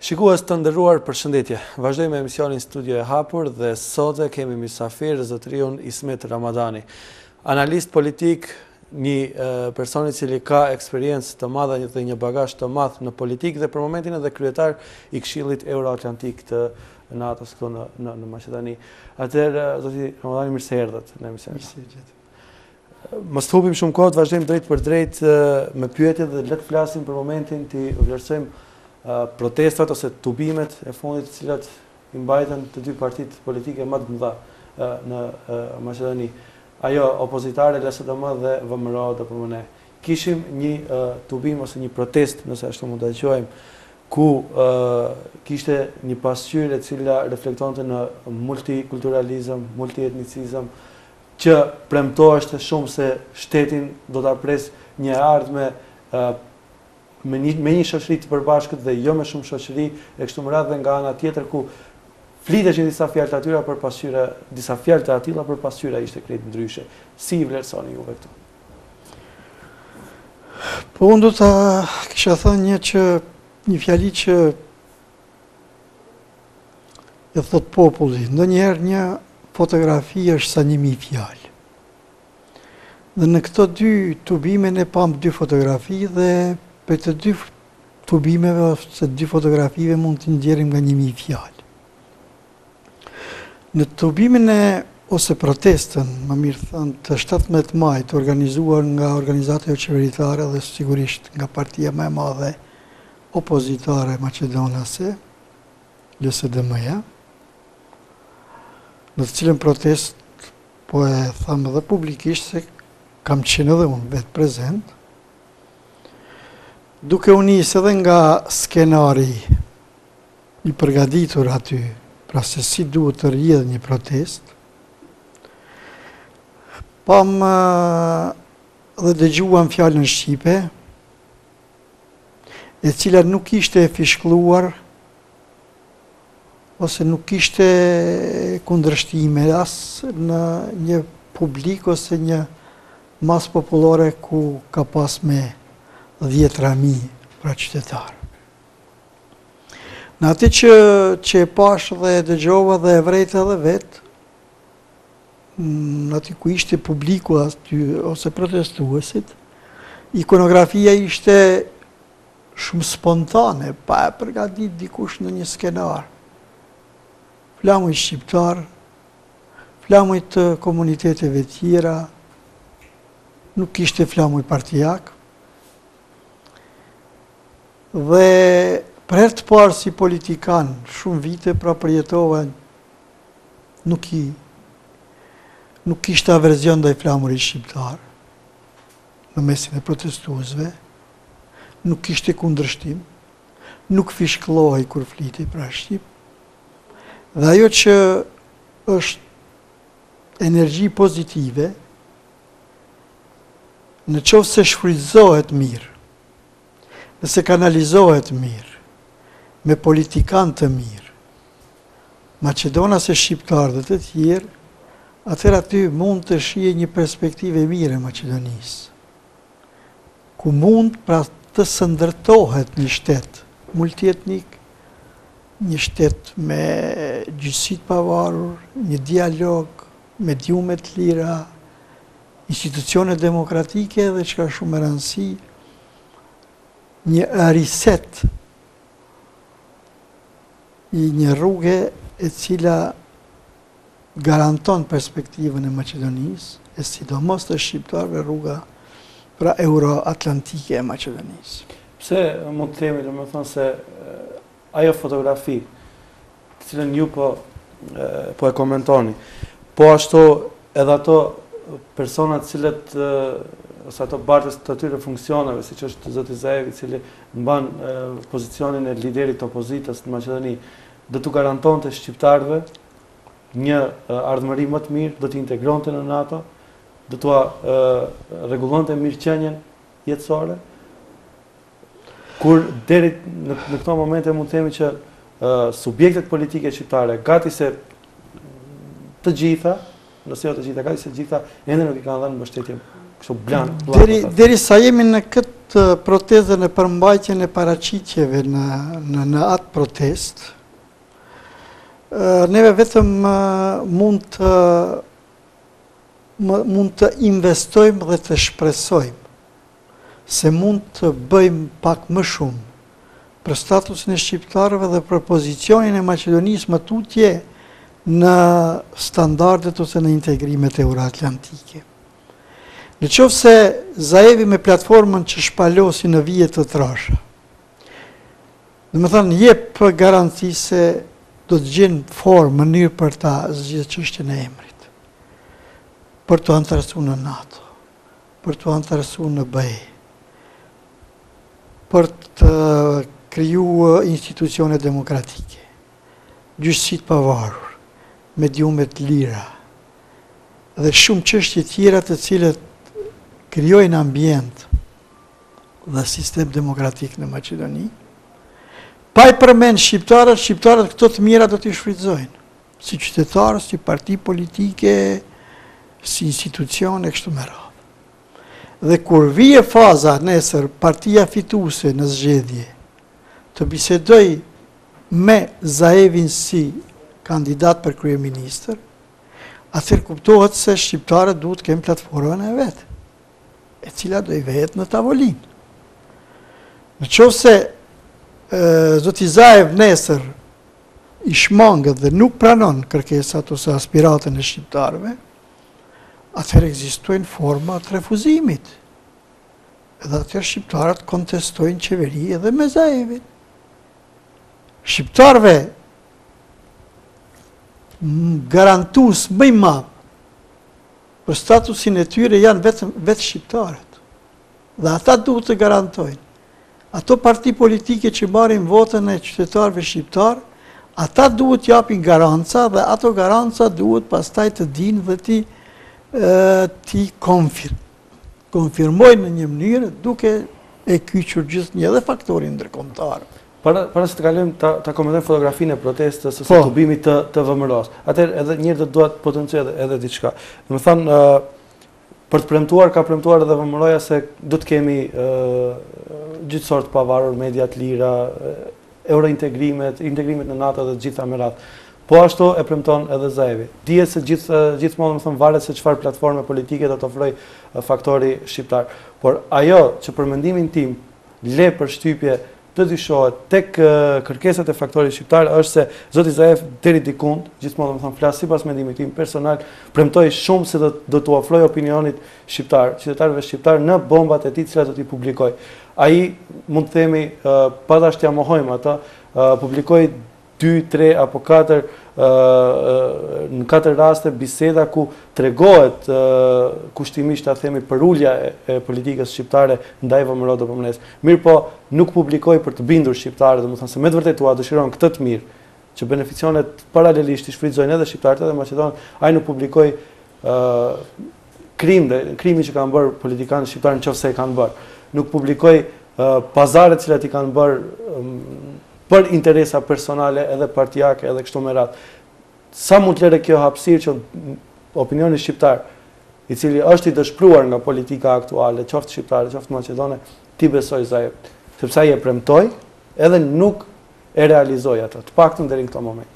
Shikues të nderuar, përshëndetje. Vazhdojmë me emisionin Studio e Hapur dhe sot kemi mysafir zotriun Ismet Ramadani, analist politik, një person i cili ka eksperiencë të madhe dhe një bagazh të madh në politikë dhe për momentin edhe kryetar i Këshillit Euroatlantik të NATO-s këtu në Maqedoni. Atëherë, zoti Ramadani, mirë se erdhët në emision. Mos hupim shumë kohë, vazhdojmë drejt për drejt me pyetjet dhe le të flasim për momentin të vlerësojmë protestat ose tubimet e fundit të cilat i mbajtën të dy partitë politike më të mëdha në Maqedoni. Ajo opozitare LSDM dhe VMRO DPMN. Kishim një tubim ose një protest, nëse ashtu mund ta quajmë, ku kishte një pasqyrë e cila reflektonte në multikulturalizëm, multietnicizëm, që premtoheshte shumë se shtetin do ta pres një ardhme me një shoqëri të përbashkët dhe jo me shumë shoqëri e kështu me radhë, dhe nga ana tjetër ku fliteshin disa fjalë të atyra për pasqyra, disa fjalë të atilla për pasqyra ishte krejt ndryshe. Si i vlerësoni juve këtu? Po unë do ta kisha thënë një fjali që e thot populli, ndonjëherë një fotografi është sa 1000 fjalë. Dhe në këto dy tubime ne pam dy fotografi dhe për të dy tubimeve ose dy fotografive mund të ndjerim nga 1000 fjalë. Në tubimin ose protestën, më mirë thënë, të 17 maj të organizuar nga organizatat qeveritare dhe sigurisht nga partia më e madhe opozitare maqedonase, LSDM-ja, në të cilën protest, po e thamë edhe publikisht se kam qenë edhe unë vetë prezent, duke u nisë edhe nga skenari i përgatitur aty, pra se si duhet të rrjedhë një protest, pam dhe dëgjuam fjalën shqipe, e cila nuk ishte e fishkluar, ose nuk ishte kundërshtime as në një publik ose një mas popullore ku ka pas me 10.000 pra qytetarë. Në atë që e pash dhe dëgjova dhe e vrejtë edhe vetë, në aty ku ishte publiku aty, ose protestuesit, ikonografia ishte shumë spontane, pa e përgatit dikush në një skenar. Flamuj shqiptar, flamuj të komuniteteve tjera, nuk ishte flamuj partijak, dhe për herë të parë si politikan, shumë vite pra përjetova, nuk ishte averzion ndaj flamurit shqiptar në mesin e protestuesve, nuk ishte kundërshtim, nuk fishklohej kur flitej pra Shqip, dhe ajo që është energji pozitive, në qoftë se shfrytëzohet mirë, nëse kanalizohet mirë, me politikan të mirë, Maqedonas e shqiptarë dhe të tjerë, atëherë aty mund të shije një perspektive mire Maqedonisë, ku mund pra të sëndërtohet një shtet multietnik, një shtet me gjyqësi të pavarur, një dialog, mediume të lira, institucione demokratike dhe çka shumë e rëndësi, një riset i një rrugë e cila garanton perspektivën e Maqedonisë, e sidomos të shqiptarëve rruga pra euroatlantike e Maqedonisë. Pse mund të themi, domethënë se ajo fotografi, të cilën ju po e komentoni, po ashtu edhe ato persona të cilët ose ato bartës të atyre funksioneve, siç është zoti Zaevi, i cili mban pozicionin e liderit të opozitës në Maqedoni, do t'u garantonte shqiptarëve një ardhmëri më të mirë, do t'i integronte në NATO, do t'ua rregullonte mirëqenien jetësore, kur deri në këto momente mund të themi që subjektet politike shqiptare, gati se të gjitha, nëse jo të gjitha, gati se të gjitha ende nuk i kanë dhënë mbështetje kështu blan. Deri sa jemi në këtë protezën e përmbajtjen e paraqitjeve në atë protest, neve vetëm mund të investojmë dhe të shpresojmë se mund të bëjmë pak më shumë për statusin e shqiptarëve dhe për pozicionin e Maqedonisë më tutje në standardet ose në integrimet euroatlantike. Në qoftë se Zaevi me platformën që shpalosi në vije të trasha, dhe më thënë jep garanci se do të gjenë formë, mënyrë për ta zgjidhur çështjen e emrit, për të antarësuar në NATO, për të antarësuar në BE, për të krijuar institucione demokratike, gjyqësitë pavarur, mediumet lira dhe shumë çështje tjera të cilët krijojnë ambient dhe sistem demokratik në Maqedoni. Pa i përmend shqiptarët këto të mira do t'i shfrytëzojnë, si qytetarë, si parti politike, si institucione, kështu me radhë. Dhe kur vije faza nesër partia fituese në zgjedhje të bisedoj me Zaevin si kandidat për kryeministër, atëherë kuptohet se shqiptarët duhet të kenë platformën e vetë, e cila do i vehet në tavolinë. Në qoftë se zoti Zaev nesër i shmangët dhe nuk pranon kërkesat ose aspiratën e shqiptarëve, atëherë ekzistojnë forma të refuzimit. Edhe atëherë shqiptarët kontestojnë qeveri edhe me Zaevin. Shqiptarëve garantues më i madh për statusin e tyre janë vetë shqiptarët. Dhe ata duhet të garantojnë. Ato parti politike që marrin votën e qytetarëve shqiptarë, ata duhet japin garanca dhe ato garanca duhet pastaj të dinë dhe ti konfirmojnë në një mënyrë duke e kyçur gjithnjë edhe faktorin ndërkombëtar. Para se të kalojmë ta komentojmë fotografinë e protestës ose tubimit të VMRO-s. Atëherë edhe njëherë do të potencoj edhe diçka. Domethënë për të premtuar, ka premtuar edhe VMRO-ja se do të kemi gjithësor të pavarur, media të lira, eurointegrimet në NATO dhe të gjitha me radhë. Po ashtu e premton edhe Zaevi. Dihet se gjithmonë më thënë varet se çfarë platforme politike do të ofrojë faktori shqiptar. Por ajo që për mendimin tim le për shtypje të dyshohet tek kërkesat e faktorit shqiptar është se zoti Zaev deri dikund, gjithmonë më thënë flas sipas mendimit tim personal, premtoi shumë se do t'u ofrojë opinionit shqiptar, qytetarëve shqiptar në bombat e tij të cilat do t'i publikoj. Ai mund të themi patash t'ia mohojmë ata, publikoi 2, 3 apo 4 në 4 raste biseda ku tregohet kushtimisht ta themi për ulja e politikës shqiptare ndaj VMRO-s. Mirë po nuk publikoi për të bindur shqiptarët, domethënë se me të vërtetë ua dëshiron këtë të mirë, që beneficionet paralelisht i shfrytëzojnë edhe shqiptarët edhe maqedonët, ai nuk publikoi krimin që kanë bërë politikanët shqiptarë nëse e kanë bërë. Nuk publikoi pazaret cilat i kanë bërë për interesa personale edhe partijake edhe kështu me radhë. Sa mund të lere kjo hapësirë që opinioni shqiptar, i cili është i dëshpëruar nga politika aktuale, qoftë shqiptare, qoftë maqedone, ti besoj Zaev, sepse ai e premtoi edhe nuk e realizoi atë, të paktën deri në këtë moment.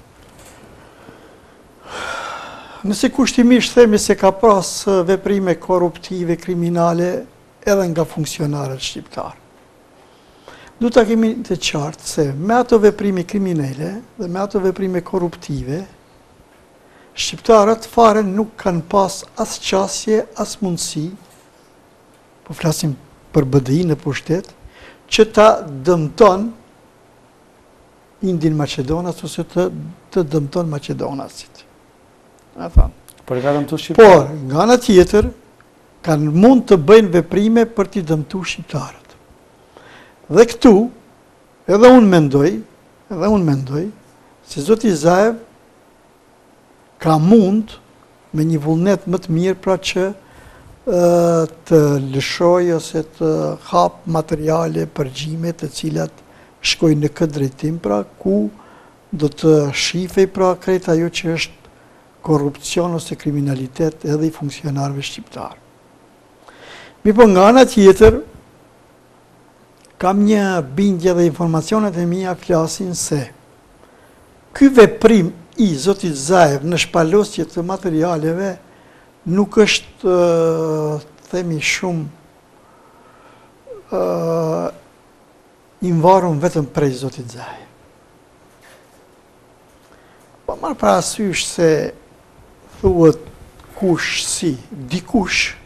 Nëse kushtimisht themi se ka pas veprime korruptive, kriminale edhe nga funksionarët shqiptarë. Du ta kemi të qartë se me ato veprime kriminale dhe me ato veprime korruptive, shqiptarët fare nuk kanë pas as qasje, as mundësi, po flasim për BDI në pushtet, që ta dëmton Indin Maqedonas ose të dëmton Maqedonasit. Por nga ana tjetër, kanë mund të bëjnë veprime për t'i dëmtu shqiptarët. Dhe këtu, edhe unë mendoj, se zoti Zaev ka mund me një vullnet më të mirë pra që të lëshoj ose të hap materiale, përgjime të cilat shkojnë në këtë drejtim, pra ku do të shifej pra krejt ajo që është korrupcion ose kriminalitet edhe i funksionarëve shqiptarë. Mi po nga ana tjetër, kam një bindje dhe informacionet e mia flasin se ky veprim i zotit Zaev në shpalosje të materialeve nuk është, themi shumë, i mvarun vetëm prej zotit Zaev. Po marrë parasysh se thuhet kush si dikush,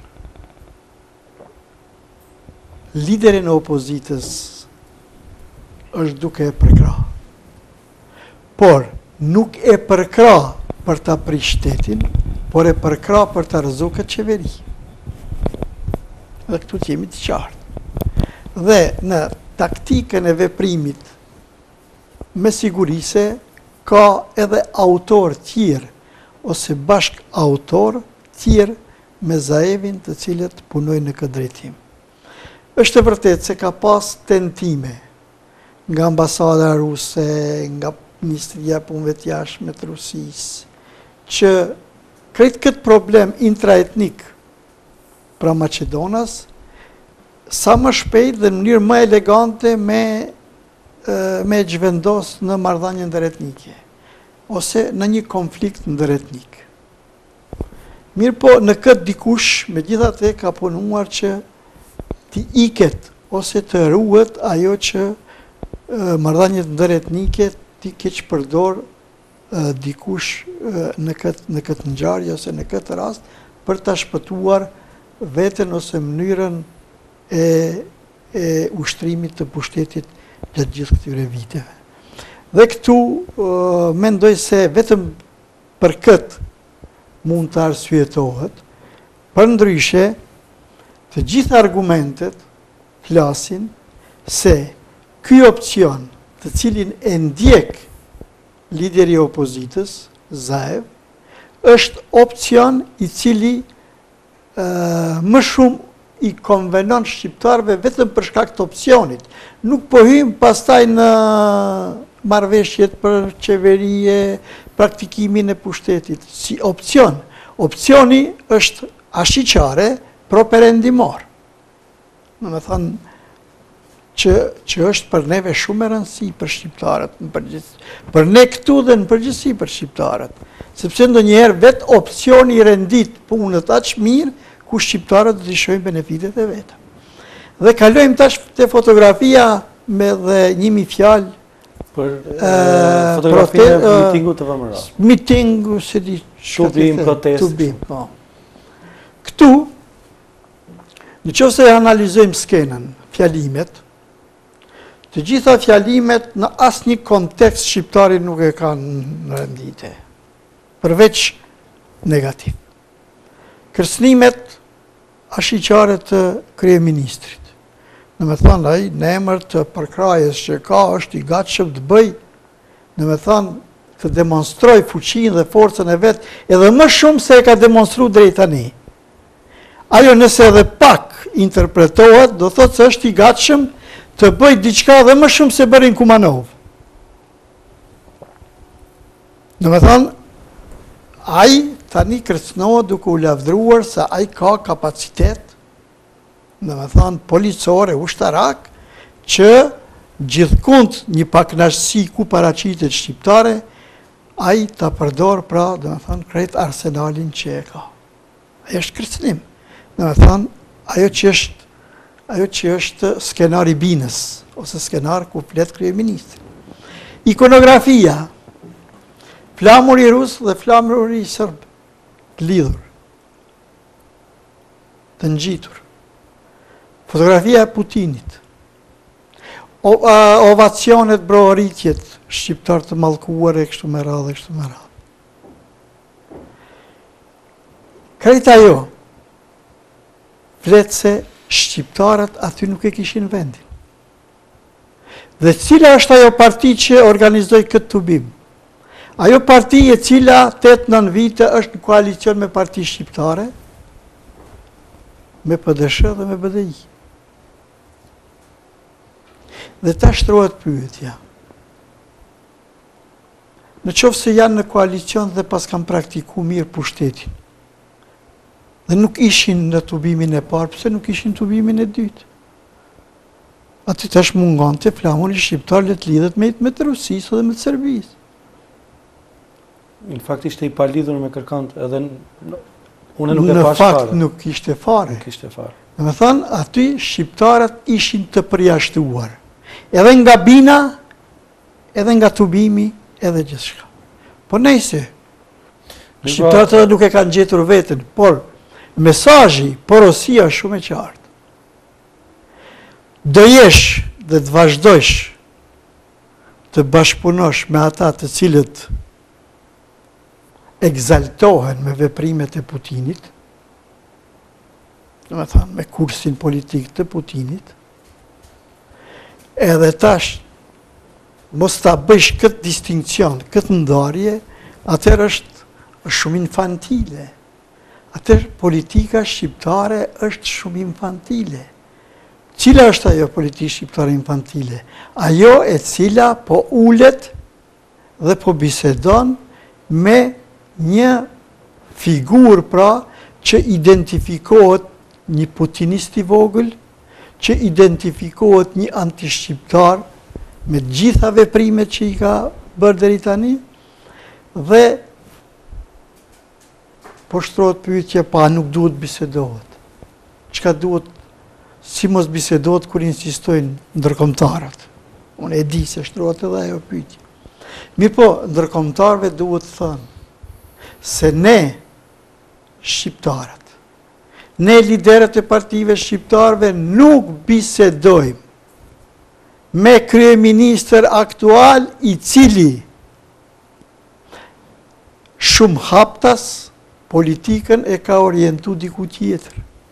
liderin e opozitës është duke e përkra. Por nuk e përkra për ta prish shtetin, por e përkra për ta rrezuar qeveri. Dhe këtu jemi të qartë. Dhe në taktikën e veprimit, me siguri se ka edhe autor tjerë, ose bashk autor tjerë me Zaevin të cilët punojnë në këtë drejtim. Është e vërtet se ka pas tentime nga ambasada ruse, nga Ministria e Punëve të Jashtme të Rusisë, që krejt këtë problem intraetnik pra Macedonas, sa më shpejt dhe në mënyrë më elegante me zhvendos në marrëdhënie ndëretnike, ose në një konflikt ndëretnik. Mirë po, në këtë dikush, megjithatë ka punuar që t'i iket ose të ruhet ajo që marrëdhëniet ndëretnike t'i keq përdor dikush në këtë ngjarje ose në këtë rast për ta shpëtuar veten ose mënyrën e ushtrimit të pushtetit gjatë gjithë këtyre viteve. Dhe këtu mendoj se vetëm për këtë mund të arsyetohet, përndryshe të gjitha argumentet flasin se ky opcion të cilin e ndjek lideri i opozitës, Zaev, është opcion i cili më shumë i konvenon shqiptarëve vetëm për shkak të opcionit. Nuk po hym pastaj në marrëveshjet për qeverie, praktikimin e pushtetit, si opcion. Opcioni është ashiqare properendimor. Në me thënë që është për neve shumë e rëndësi për shqiptarët, për ne këtu dhe në përgjithësi për shqiptarët. Sepse ndonjëherë vetë opcioni i rendit punët aq mirë, ku shqiptarët të shojnë benefitet e vetë. Dhe kalojmë tash te fotografia me dhe 1000 fjalë për fotografinë e mitingut të VMRA. Mitingu, se di... Tubim, protest. Tubim, po. Këtu, në qoftë se analizojmë skenën, fjalimet, të gjitha fjalimet në asnjë kontekst shqiptari nuk e kanë në rendite, përveç negativ. Kërcënimet ashiqare të kryeministrit. Në me thënë, ai në emër të përkrajes që ka është i gatshëm të bëj, në me thënë, të demonstroj fuqinë dhe forcën e vetë, edhe më shumë se e ka demonstru drejt tani. Ajo nëse edhe pak interpretohet, do thotë se është i gatshëm të bëj diçka dhe më shumë se bërin Kumanov. Në me thënë, ai tani kërcënohet duke u lavdruar se ai ka kapacitet, në me thënë, policore, ushtarak, që gjithkund një pakënaqësi ku paraqitet shqiptare, ai ta përdor pra, dhe me thënë, krejt arsenalin që e ka. Ajo është kërcënim. Dhe me thënë, ajo që është skenar i binës, ose skenar ku flet kryeministri. Ikonografia, flamuri rus dhe flamuri sërb, të lidhur, të ngjitur. Fotografia e Putinit, ovacionet, brohoritjet, shqiptar të mallkuar e kështu me radhë, kështu me radhë. Krejt ajo, flet se shqiptarët aty nuk e kishin vendin. Dhe cila është ajo parti që organizoi këtë tubim? Ajo parti e cila 8-9 vite është në koalicion me parti shqiptare, me PDSH dhe me BDI. Dhe ta shtrohet pyetja. Në qoftë se janë në koalicion dhe pas kanë praktiku mirë pushtetin, dhe nuk ishin në tubimin e parë, pse nuk ishin në tubimin e dytë? aty tash mungon të flamuri shqiptar le të lidhet me të Rusisë dhe me të Serbisë. Në fakt ishte i palidhur me kërkant edhe unë nuk e Në pash fakt fare. nuk ishte fare. Nuk ishte fare. Dhe me thënë, aty shqiptarët ishin të përjashtuar. Edhe nga bina, edhe nga tubimi, edhe gjithçka. Po nejse, shqiptarët edhe nuk e kanë gjetur veten, por mesazhi, porosia është shumë e qartë. Do jesh dhe të vazhdojsh të bashkëpunosh me ata të cilët egzaltohen me veprimet e Putinit, do me thënë me kursin politik të Putinit, edhe tash mos ta bësh këtë distinkcion, këtë ndarje, atëherë është shumë infantile. Atëherë politika shqiptare është shumë infantile. Cila është ajo politikë shqiptare infantile? Ajo e cila po ulet dhe po bisedon me një figurë pra që identifikohet një putinist i vogël, që identifikohet një antishqiptar me gjitha veprimet që i ka bërë deri tani, dhe po shtrohet pyetja, pa nuk duhet bisedohet. Çka duhet, si mos bisedohet kur insistojnë ndërkombëtarët? Unë e di se shtrohet edhe ajo pyetje. Mirë po, ndërkombëtarëve duhet thënë se ne, shqiptarët, ne liderët e partive shqiptarëve nuk bisedojmë me kryeministër aktual i cili shumë haptas politikën e ka orientu diku tjetër.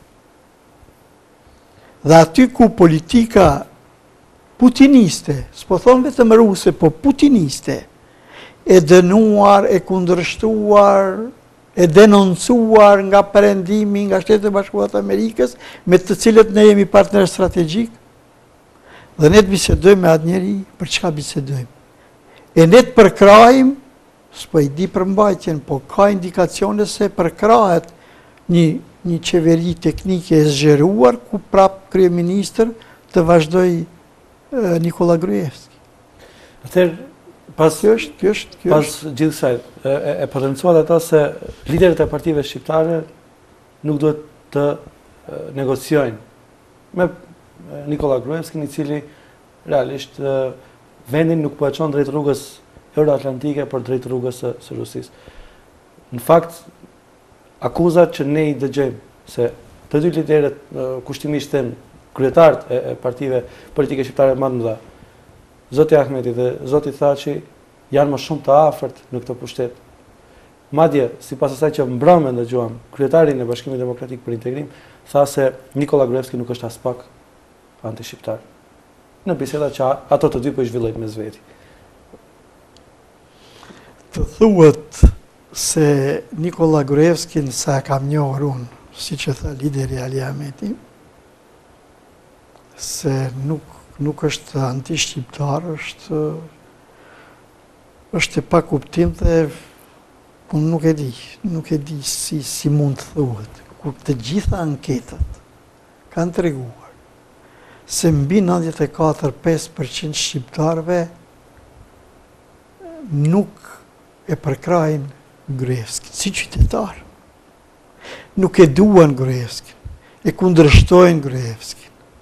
Dhe aty ku politika putiniste, s'po thonë vetëm ruse, po putiniste, e dënuar, e kundërshtuar, e denoncuar nga perëndimi, nga Shtetet e Bashkuara të Amerikës, me të cilët ne jemi partner strategjik, dhe ne të bisedojmë me atë njeri, për çka bisedojmë? E ne të përkrahim, s'po i di përmbajtjen, po ka indikacione se përkrahet një qeveri teknike e zgjeruar, ku prap kryeministër të vazhdoj Nikola Gruevski. Atëherë, pas gjithë kësaj, e potencuat ata se liderët e partive shqiptare nuk duhet të negociojnë me Nikola Gruevski, i cili realisht vendin nuk po e çon drejt rrugës euroatlantike, por drejt rrugës së Rusisë. Në fakt, akuzat që ne i dëgjojmë se të dy liderët kushtimisht kryetarët e partive politike shqiptare më të mëdha, Zoti Ahmeti dhe Zoti Thaçi, janë më shumë të afërt në këtë pushtet. Madje, sipas asaj që mbrëmën dëgjuam, kryetarin e Bashkimit Demokratik për Integrim tha se Nikola Gruevski nuk është as pak antishqiptar. Në biseda që ato të dy po i zhvillojnë mes veti. Të thuhet se Nikola Gruevskin sa kam njohur unë, siç e tha lideri Ali Ahmeti, se nuk është antishqiptar, është e pa kuptim dhe unë nuk e di si mund të thuhet, kur të gjitha anketët kanë treguar se mbi 94-95% shqiptarëve nuk e përkrahin Gruevskin si qytetar. Nuk e duan Gruevskin, e kundërshtojnë Gruevskin.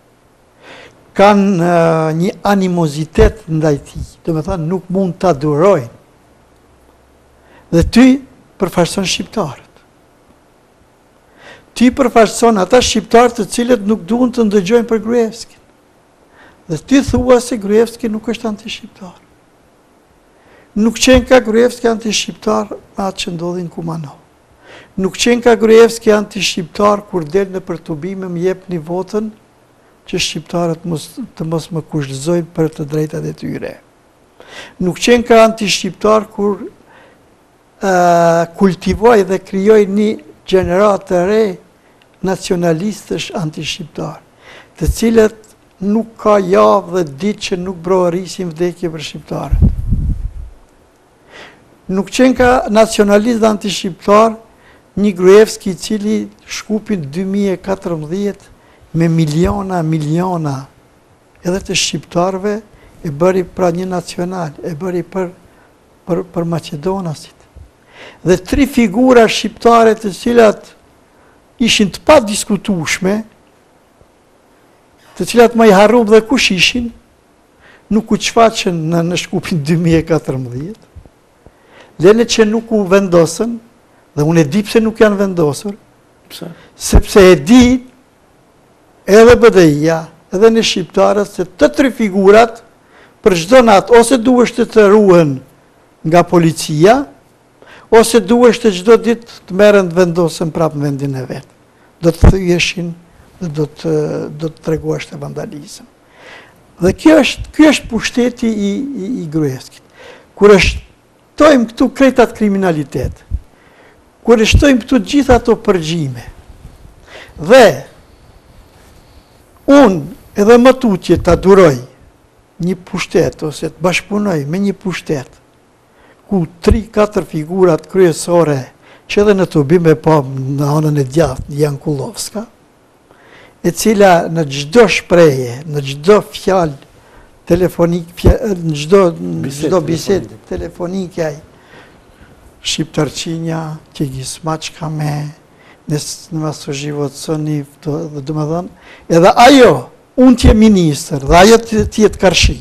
Kanë një animozitet ndaj tij, do me thënë nuk mund ta durojnë. Dhe ty përfaqëson shqiptarët. Ty përfaqëson ata shqiptarë të cilët nuk duan të ndëgjojnë për Gruevskin. Dhe ty thua se Gruevski nuk është antishqiptar. Nuk qenë ka Gruevski antishqiptar me atë që ndodhin Kumanov. Nuk qenë ka Gruevski antishqiptar kur del në për tubime më jep një votën që shqiptarët të mos më kushtëzojnë për të drejtat e tyre. Nuk qenë ka antishqiptar kur kultivoj dhe krijoj një gjenerat të re nacionalistësh antishqiptar, të cilët nuk ka javë dhe ditë që nuk brohërisin vdekje për shqiptarët. Nuk qenë ka nacionalist dhe antishqiptar një Gruevski i cili shkupin 2014 me miliona edhe të shqiptarve e bëri pra një nacional, e bëri për Maqedonasit. Dhe 3 figura shqiptare të cilat ishin të pa diskutueshme, të cilat më i harrum dhe kush ishin, nuk u shfaqën në Shkupin 2014, lene që nuk u vendosën, dhe unë e di pse nuk janë vendosur, sepse e di edhe BDI-ja, edhe në shqiptarët, se të 3 figurat, për çdo natë, ose duhesht të ruhen nga policia, ose duhesht çdo ditë të merren të vendosen prapë në vendin e vet. Do të thyeshin dhe do të tregueshte vandalizëm. Dhe kjo është pushteti i Gruevskit. Kur e shtojmë këtu krejt atë kriminalitet, kur e shtojmë këtu gjitha ato përgjime, dhe unë edhe më tutje të duroj një pushtet, ose të bashkëpunoj me një pushtet, ku 3-4 figurat kryesore, që edhe në të bime po në anën e djathtë, në Jankullovska, e cila në gjdo shpreje, në gjdo fjalë telefonik, në gjdo biset telefonike, Shqiptarqinja, që gjismaçka me, në maso život sëni, dhe du me dhënë, edhe ajo, unë t'je minister, dhe ajo t'jetë karshi,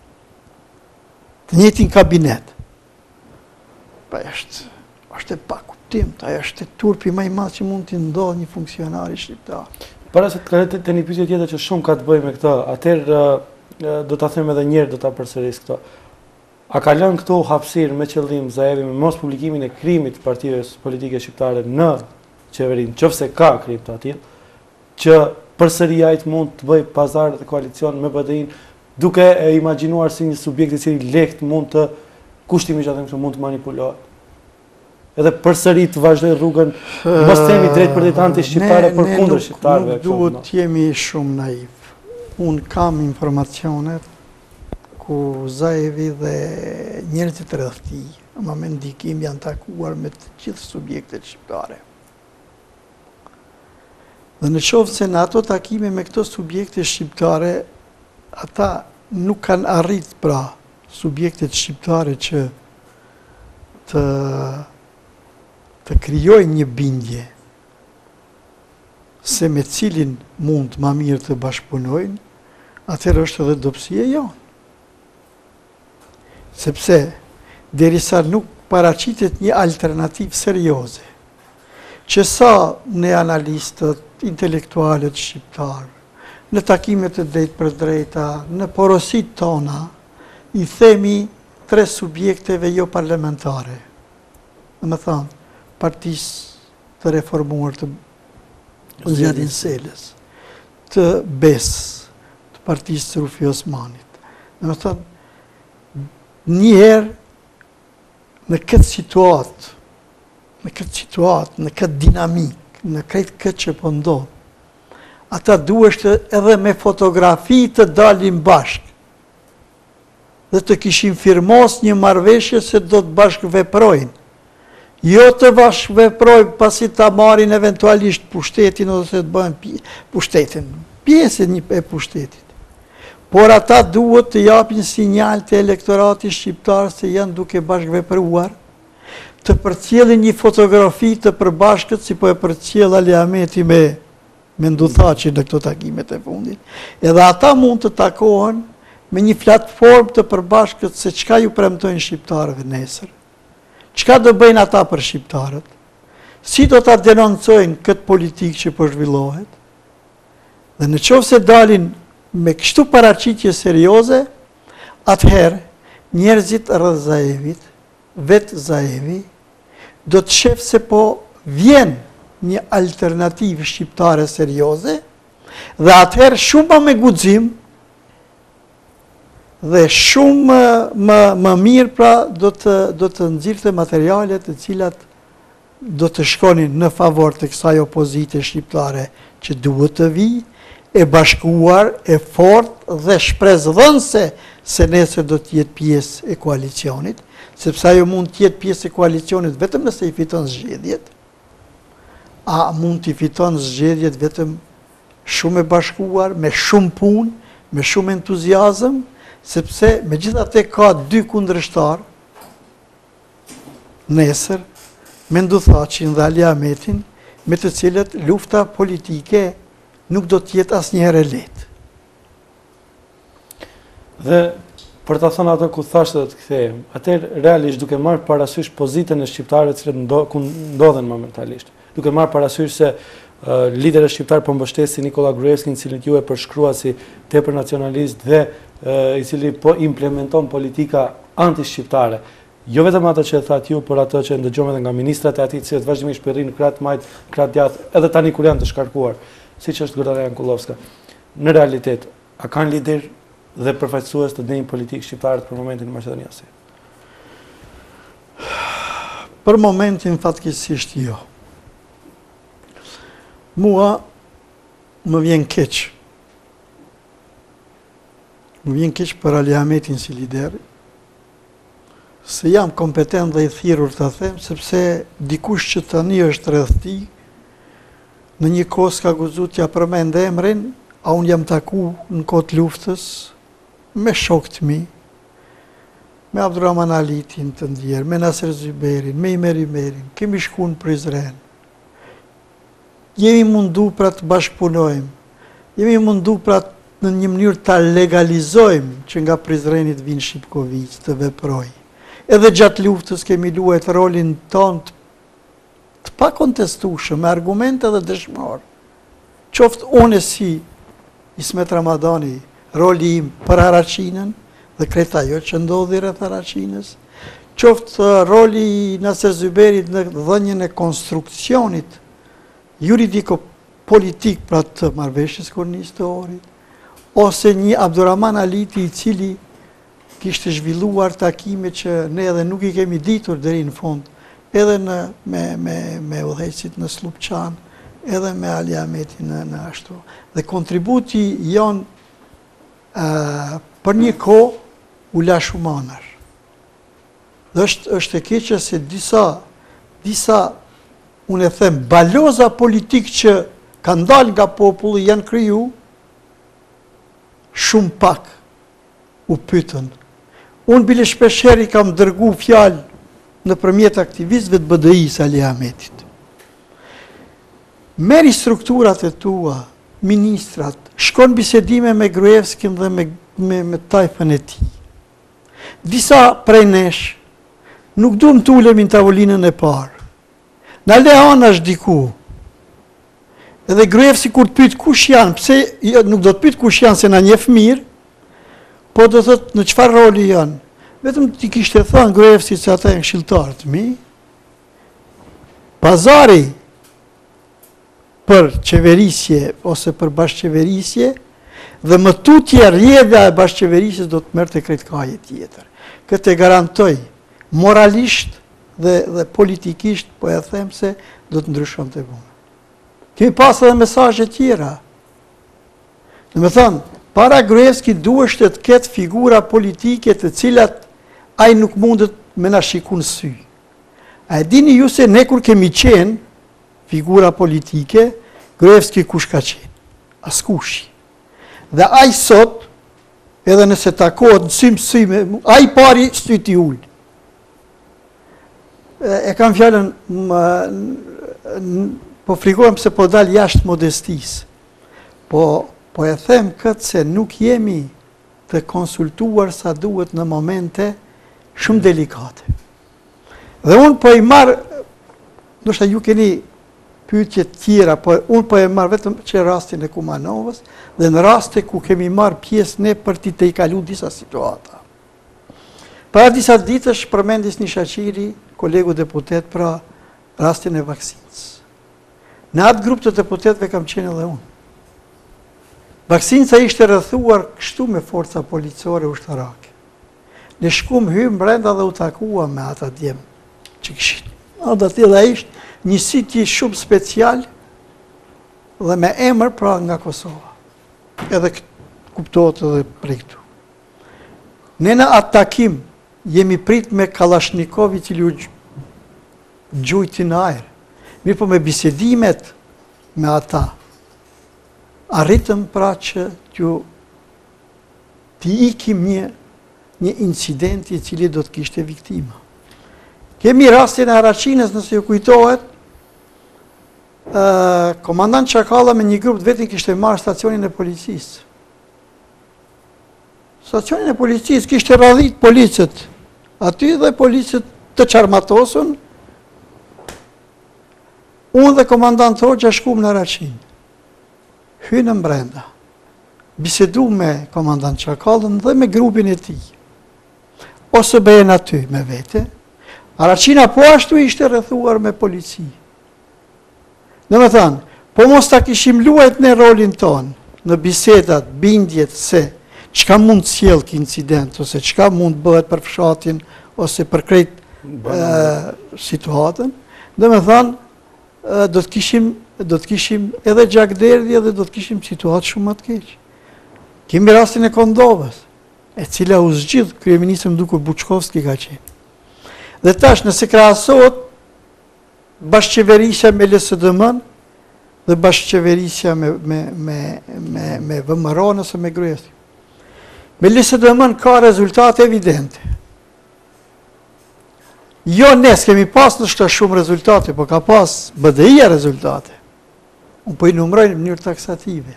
të njëjtin kabinet. Pa është e pakuptim, ajo është e turpi më i madh që mund t'i ndodhë një funksionari shqiptar. Para se të kalet të një pyetje tjetër që shumë ka të bëjë me këtë, atëherë do ta them edhe një herë, do ta përsëris këtë. A ka lënë këto hapësirë me qëllim Zaevi me mos publikimin e krimit të partive politike shqiptare në qeverinë, nëse ka krim të tillë, që përsëri ai mund të bëjë pazar dhe koalicion me BDI-n, duke e imagjinuar si një subjekt i cili lehtë mund të kushtimisht atë kështu mund të manipulohet. Edhe përsëri të vazhdoj rrugën, mos themi drejt për drejt anti-shqiptare për kundër shqiptarëve. Nuk duhet të jemi shumë naiv. Unë kam informacionet ku Zaevi dhe njerëzit rreth tij, ama me ndikim janë takuar me të gjithë subjektet shqiptare. Dhe në qoftë se në ato takime me këto subjekte shqiptare, ata nuk kanë arrit pra subjektet shqiptare që të krijojnë një bindje se me cilin mund ma mirë të bashkëpunojnë, atëherë është edhe dobësia jonë. Sepse, derisa nuk paraqitet një alternativë serioze, që sa në analistët, intelektualet shqiptarë, në takimet e drejt për drejta, në porosit tona, i themi 3 subjekteve jo parlamentare. Dhe me thamë, Partisë të reformuar të Zjadin Selës, të BES, të Partisë të Rufi Osmanit. Dhe me thamë, njëherë në këtë situatë, në këtë dinamik, në krejtë këtë që pëndodhë, ata duhesht edhe me fotografi të dalin bashkë dhe të kishin firmos një marrëveshje se do të bashkë veprojnë. Jo të bashkë veprojnë pasi ta marrin eventualisht pushtetin ose të bëhen pushtetin, pjesën e pushtetit. Por ata duhet të japin sinjal të elektorati shqiptar se janë duke bashkë vepruar, të përcjellin një fotografi të përbashkët si po e përcjell Ali Ahmeti me Nduthaçi në këto takimet e fundit. Edhe ata mund të takohen me një platformë të përbashkët se çka ju premtojnë shqiptarëve nesër. Çka do bëjnë ata për shqiptarët? Si do ta denoncojnë këtë politikë që po zhvillohet? Dhe në qoftë se dalin me kështu paraqitje serioze, atëherë njerëzit rreth Zaevit, vetë Zaevi, do të shef se po vjen një alternativë shqiptare serioze, dhe atëherë shumë me guxim dhe shumë më mirë pra do të nxirrte materiale të cilat do të shkonin në favor të kësaj opozite shqiptare që duhet të vijë, e bashkuar, e fort dhe shpresdhënëse se nesër do të jetë pjesë e koalicionit, sepse ajo mund të jetë pjesë e koalicionit vetëm nëse i fiton zgjedhjet, a mund të i fiton zgjedhjet vetëm shumë e bashkuar, me shumë punë, me shumë entuziazëm, sepse me gjithate ka dy kundërshtar, nesër, Menduthaçin dhe Ali Ahmetin, me të cilët lufta politike nuk do t'jetë asnjëherë e lehtë. Dhe për të thënë ato ku thashtë dhe të kthehem, atëherë realisht duke marrë parasysh pozitën e shqiptarëve të cilët ku ndodhen momentalisht, duke marrë parasysh se liderët shqiptar po mbështesin Nikola Gruevskin, i cili ju e përshkrua si tepër nacionalist dhe i cili po implementon politika anti-shqiptare. Jo vetëm ato që e thatë ju, por ato që ndëgjojmë edhe nga ministrat e atij, të cilët vazhdimisht përrin krahët majt, krahët djathtë, edhe tani kur janë të shkarkuar, siç është Gordana Jankullovska. Në realitet, a kanë lider dhe përfaqësues të denjë politik shqiptarët për momentin në Maqedoni Asi? Për momentin fatkeqësisht jo. Mua më vjen keq. Më vjen keq për Ali Ahmetin si lider, se jam kompetent dhe i thirrur të them, sepse dikush që tani është rreth tij, në një kohë s'ka guxuar t'ja përmend emrin, a unë jam taku në kohë luftës me shokët mi, me Abdurrahman Alitin të ndjerë, me Nasser Zyberin, me Imer Imerin, kemi shku në Prizren. Jemi mundu pra të bashkëpunojmë, jemi mundu pra në një mënyrë ta legalizojmë që nga Prizrenit vinë Shqipkovic të veproj. Edhe gjatë luftës kemi luajt rolin tonë të pa kontestueshëm, me argumente dhe dëshmor. Qoftë unë si Ismet Ramadani, roli im për Haraqinën dhe krejt ajo që ndodhi rreth Haraqinës, qoftë roli i Nasser Zyberit në dhënien e konstruksionit juridiko-politik pra të marrëveshjes kolonistorit, ose një Abdurrahman Aliti i cili kishte zhvilluar takime që ne edhe nuk i kemi ditur deri në fund, edhe me udhëheqësit në Slupçan, edhe me Ali Ahmetin në ashtu. Dhe kontributi jon për një kohë u la shumë anër. Dhe është e keqe se disa unë e them, baloza politik që kanë dalë nga populli janë kriju, shumë pak u pyetën. Unë bile shpeshherë i kam dërgu fjalë nëpërmjet aktivistëve të BDI-s Ali Ahmetit. Merri strukturat e tua, ministrat, shkon bisedime me Gruevskin dhe me tajfën e tij. Disa prej nesh nuk duam të ulemi në tavolinën e parë. Na le anash diku. Edhe Gruevski kur të pyet kush janë, pse nuk do të pyet kush janë se na njeh mirë, po do thotë në çfarë roli janë. Vetëm ti kishte thënë Gruevski se ata janë këshilltarë të mi. Pazari për qeverisje ose për bashkëqeverisje dhe më tutje rrjedhja e bashkëqeverisjes do të merrte krejt kaje tjetër. Këtë e garantoj moralisht dhe politikisht, po e them se do të ndryshonte puna. Kemi pas edhe mesazhe tjera. Domethënë, para Gruevski duhet të ketë figura politike të cilat ai nuk mundet me na shikun sy. A e dini ju se ne kur kemi qenë figura politike, Gruevski kush ka qenë? Askushi. Dhe ai sot, edhe nëse takohet në sy me ai pari syti ul. E kam fjalën, po frikohem se po dal jashtë modestisë. Po e them këtë se nuk jemi të konsultuar sa duhet në momente shumë delikate. Dhe unë po i marë, ndoshta ju keni pyetje tjera, po unë po e marë vetëm që rastin e Kumanovës dhe në raste ku kemi marë pjesë ne për ti të i kalu disa situata. Para disa ditësh përmendis një Shaqiri, kolegu deputet, pra rastin e vaksinës. Në atë grup të deputetëve kam qenë edhe unë. Vaksinca ishte rrethuar kështu me forca policore ushtarake. Ne shkum hym brenda dhe u takua me ata djem që kishin. Ata tilla ishte një sitje shumë special dhe me emër pra nga Kosova. Edhe kuptohet edhe prej këtu. Ne në atë takim jemi prit me Kalashnikov i cili u gjujti në ajër. Mirë po me bisedimet me ata, arritëm pra që t'ju ti ikim një incidenti i cili do të kishte viktima. Kemi rastin e Araqinës, nëse ju kujtohet, komandant Çakalla me një grup të vetin kishte marrë stacionin e policisë. Stacionin e policisë kishte radhit policët aty dhe policët të qarmatosën. Unë dhe komandant Hoxha shkum në Araqinë. Hynë brenda. Bisedu me komandant Çakallën dhe me grupin e tij. Ose bëhen aty me vete. Araqina po ashtu ishte rrethuar me polici. Në me thanë, po mos ta kishim luajt në rolin tonë, në bisedat, bindjet se çka mund sjell kë incident, ose çka mund bëhet për fshatin, ose për krejt situatën, dhe me thanë, do të kishim edhe gjakderdhje dhe do të kishim situatë shumë më të keqe. Kemi rastin e Kondovës, e cila u zgjidh kryeministri Dukur Buçkovski ka qenë. Dhe tash nëse krahasohet bashkëqeverisja me LSDM-n dhe bashkëqeverisja me VMRO-n ose me Gryesin. Me LSDM-n ka rezultate evidente. Jo ne s'kemi pas në shta shumë rezultate, po ka pas BDI-a rezultate. Unë po i numrojnë në mënyrë taksative.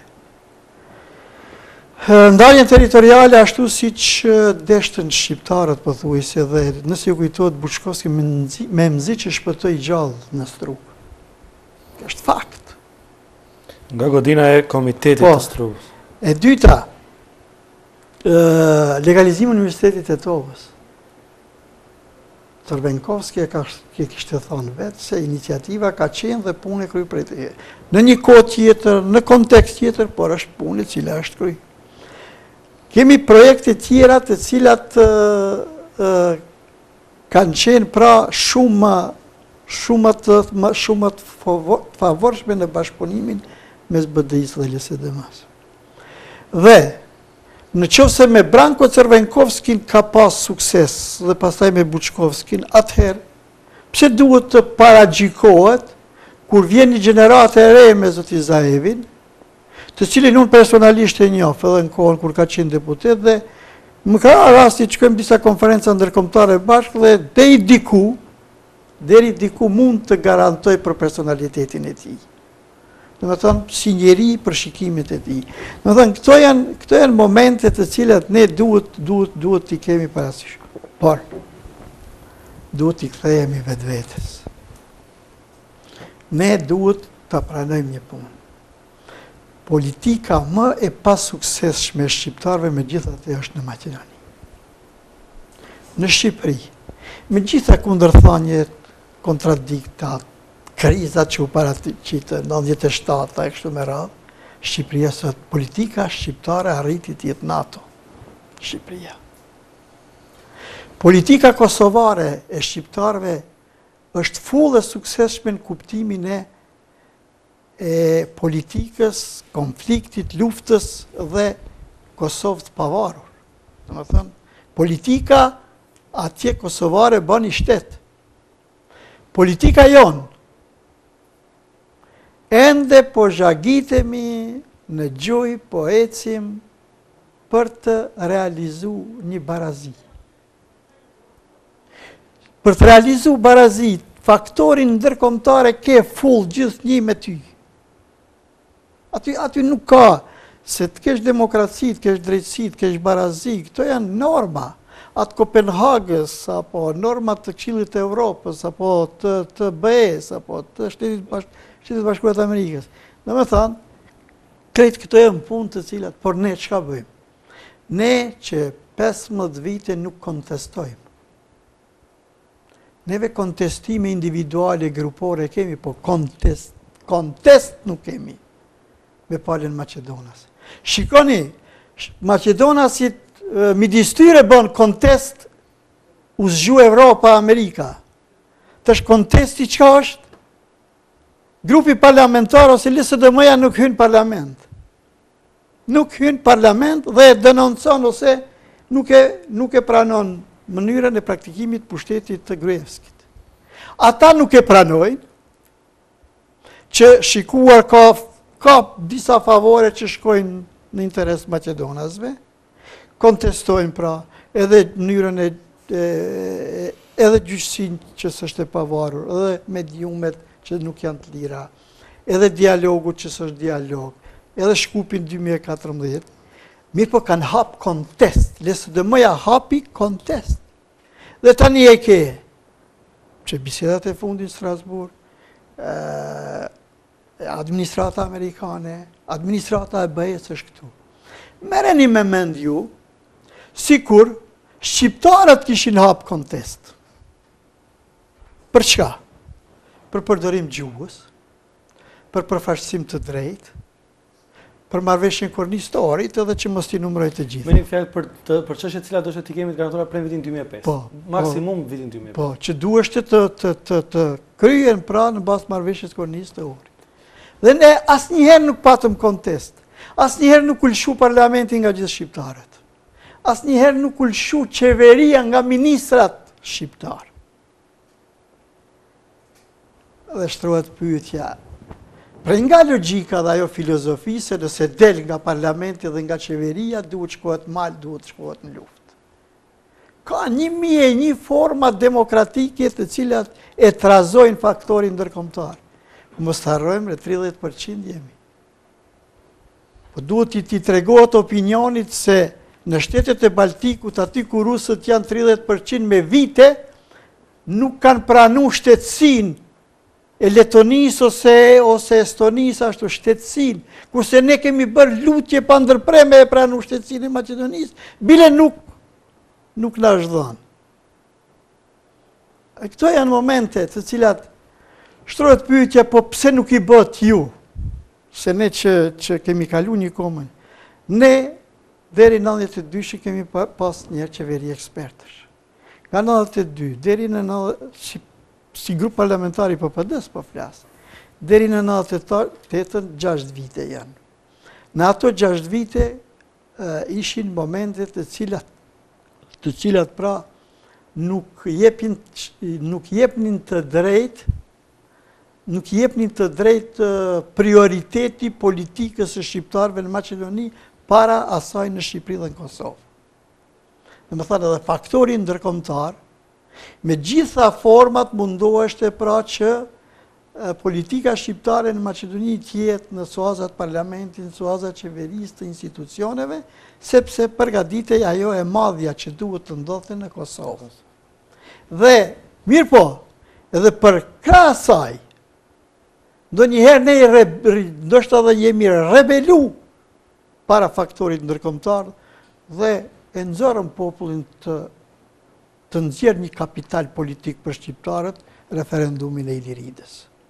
Ndarjen territoriale ashtu si që deshtën shqiptarët pothuajse dhe nëse ju kujtohet Buçkovski me mzi që shpëtoi gjallë në Strugë. Kjo është fakt. Nga godina e komitetit të Strugës. E dyta, legalizimi i Universitetit të Tetovës. Tërbenkovski e kishte thonë vetë se iniciativa ka qenë dhe punë e krye prej teje. Në një kohë tjetër, në kontekst tjetër, por është punë e cila është krye. Kemi projekte tjera të cilat kanë qenë pra shumë të favorshme në bashkëpunimin mes BDI-s dhe LSDM-s. Dhe në qoftë se me Branko Crvenkovskin ka pas sukses dhe pastaj me Buçkovskin, atëherë, pse duhet të paragjikohet kur vjen një gjenerate e re me zoti Zaevin, të cilin unë personalisht e njoh edhe në kohën kur ka qenë deputet dhe më ka rasti që shkojmë disa konferenca ndërkombëtare bashkë dhe deri diku mund të garantoj për personalitetin e tij. Në më thënë, si njeri për shikimet e tij. Në më thënë, këto janë momente të cilat ne duhet t'i kemi parasysh. Por, duhet t'i kthehemi vetvetes. Ne duhet t'a pranojmë një punë. Politika më e pasuksesshme e shqiptarëve megjithatë është në Maqedoni. Në Shqipëri, me gjitha kundërthëniet, kontradiktat, krizat që u paraqitë në 97 e kështu me radhë, Shqipëria sot politika shqiptare arriti të jetë NATO. Shqipëria. Politika kosovare e shqiptarëve është full e suksesshme në kuptimin e politikës, konfliktit, luftës dhe Kosovës të pavarur. Do të thënë, politika atje kosovare bën i shtet. Politika jonë ende po zhagitemi në gjuj, po ecim për të realizu një barazi. Për të realizu barazi, faktorin ndërkombëtare ke full gjithë një me ty. Aty nuk ka, se të kesh demokraci, të kesh drejtësi, të kesh barazi, këto janë norma. Atë Kopenhagës, apo normat të Këshillit të Evropës, apo të BE-s, apo të Shtetit Bashkuar të Amerikës. Në me thanë, krejt këto janë punë të cilat, por ne çka bëjmë? Ne që 15 vite nuk kontestojmë. Neve kontestime individuale, grupore kemi, po kontest nuk kemi me palën Maqedonas. Shikoni, Maqedonasit midis tyre bën kontest u zgju Evropa, Amerika. Tash kontesti çka është? Grupi parlamentar ose LSDM-ja nuk hyn parlament. Nuk hyn parlament dhe denoncon ose nuk e pranon mënyrën e praktikimit pushtetit të Gruevskit. Ata nuk e pranojnë, që shikuar ka disa favore që shkojnë në interes Maqedonasve, kontestojnë pra edhe mënyrën edhe gjyqësinë që s'është e pavarur, edhe mediumet që nuk janë të lira, edhe dialogu që s'është dialog, edhe Shkupin 2014, mirë po kanë hap kontest, lesë dhe mëja hapi kontest. Dhe tani e ke, që bisedat e fundin Strasbourg, administrata amerikane, administrata e BE-s është këtu. Mereni me mend ju, sikur shqiptarët kishin hap kontest. Për çka? Për përdorim gjuhës, për përfaqësim të drejtë, për marrëveshjen kornistorit edhe që mos t'i numëroj të gjitha. Me një fjalë për çështje të cilat do të kemi të garantuara prej vitin 2005. Maksimum vitin 2005. Po, që duheshte të kryen pra në bazë marrëveshjes kornistorit. Dhe ne asnjëherë nuk patëm kontest. Asnjëherë nuk ulshu parlamenti nga gjithë shqiptarët. Asnjëherë nuk ulshu qeveria nga ministrat shqiptar. Dhe shtrohet pyetja, prej nga logjika dhe ajo filozofi se nëse del nga parlamenti dhe nga qeveria, duhet shkohet mal, duhet shkohet në luftë. Ka 1001 forma demokratike të cilat e trazojnë faktorin ndërkombëtar. Mos harrojmë rreth 30% jemi. Po duhet t'i tregohet opinionit se në shtetet e Baltikut, aty ku rusët janë 30% me vite, nuk kanë pranu shtetësinë e Letonisë ose Estonisë ashtu shtetësinë, kurse ne kemi bërë lutje pa ndërprerje e pranu shtetësinë e Maqedonisë, bile nuk na është dhënë. Këto janë momente të cilat shtrohet pyetja, po pse nuk i bëhet ju? Se ne që kemi kalu një komën, ne deri 92 kemi pas një qeveri ekspertësh. Nga 92 deri në si grup parlamentari PPD-s po flas. Deri në 98 6 vite janë. Në ato 6 vite ishin momente të cilat pra nuk jepnin të drejtë prioriteti politikës së shqiptarëve në Maqedoni para asaj në Shqipëri dhe në Kosovë. Dhe më thënë edhe faktori ndërkombëtar, me gjitha format mundoheshte pra që politika shqiptare në Maqedoni tjetë në suazat parlamentit, në suazat qeverisë të institucioneve, sepse përgatitej ajo e madhja që duhet të ndodhte në Kosovë. Dhe, mirë po, edhe për krah asaj, ndonjëherë ne ndoshta edhe jemi rebelu para faktorit ndërkombëtar dhe e nxorëm popullin të nxjerrë një kapital politik për shqiptarët, referendumin e Iliridës.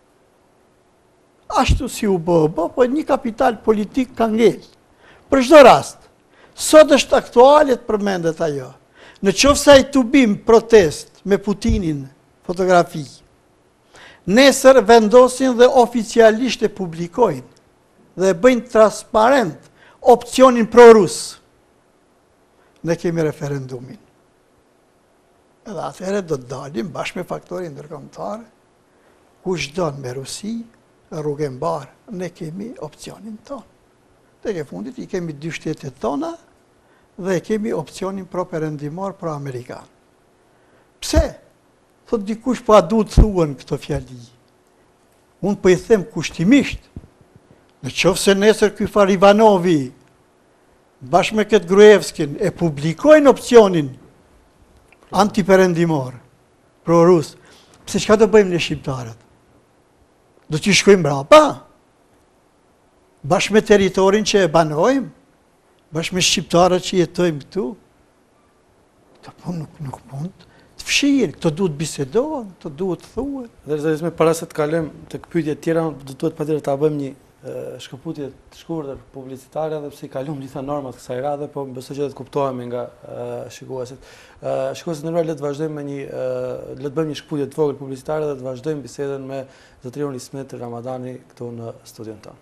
Ashtu si u bë, po një kapital politik ka ngel. Për çdo rast, sot është aktuale të përmendet ajo. Në qoftë se ai tubim protest me Putinin fotografi, nesër vendosin dhe oficialisht e publikojnë dhe bëjnë transparent opcionin pro-rus. Ne kemi referendumin. Edhe atëherë do të dalim bashkë me faktorin ndërkombëtar, kush don me Rusi, rrugë mbar, ne kemi opcionin tonë. Tek e fundit i kemi 2 shtetet tona dhe kemi opcionin pro-perëndimor, pro-amerikan. Pse? Thot dikush pa duhet thuan këto fjali. Unë po i them kushtimisht, në qoftë se nesër ky far Ivanovi bashkë me këtë Gruevskin e publikojnë opcionin antiperëndimor, pro-rus, pse çka do bëjmë ne shqiptarët? Do t'i shkojmë mbrapa? Bashkë me territorin që e banojmë? Bashkë me shqiptarët që jetojmë këtu? Këto nuk mund të fshirë, këto duhet bisedohen, këto duhet thuhen. Dhe zërisme, para se të kalojmë të pyetjet tjera, duhet patjetër ta bëjmë një shkëputje të shkurtër publicitare dhe pse i kalojmë gjitha normat kësaj radhe, po besoj që do të kuptohemi nga shikuesit. Shikuesit nderuar, le të vazhdojmë le të bëjmë një shkëputje të vogël publicitare dhe të vazhdojmë bisedën me zotëriun Ismet Ramadani këtu në studion tonë.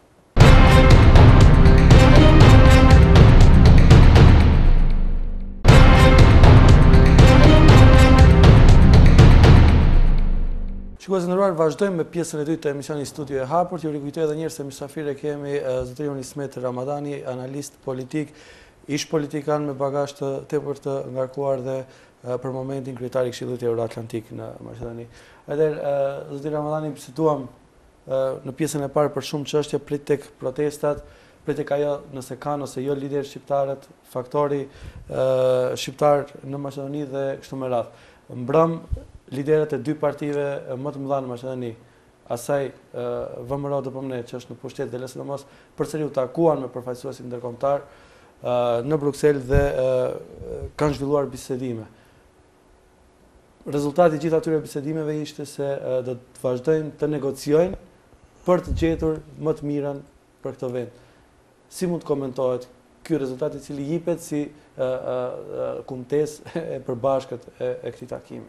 Shikues të nderuar, vazhdojmë me pjesën e dytë të emisionit Studio e Hapur. Ju rikujtoj edhe një herë se mysafir e kemi zotëriun Ismet Ramadani, analist politik ish politikan me bagazh të tepër të ngarkuar dhe për momentin kryetari i Këshillit Euroatlantik në Maqedoni. Zoti Ramadani, biseduam në pjesën e parë për shumë çështje, prit tek protestat, prit tek ajo nëse kanë ose jo lider shqiptarët, faktori shqiptar në Maqedoni dhe kështu me radhë. Mbrëm liderët e dy partive më të mëdha në Maqedoni, asaj VMRO DPMNE që është në pushtet dhe LSDMOS, përsëri u takuan me përfaqësuesin ndërkombëtar në Bruksel dhe kanë zhvilluar bisedime. Rezultati gjithë atyre bisedimeve ishte se do të vazhdojnë të negociojnë për të gjetur më të mirën për këtë vend. Si mund të komentohet ky rezultat i cili jipet si kumtesë e përbashkët e këtij takimi?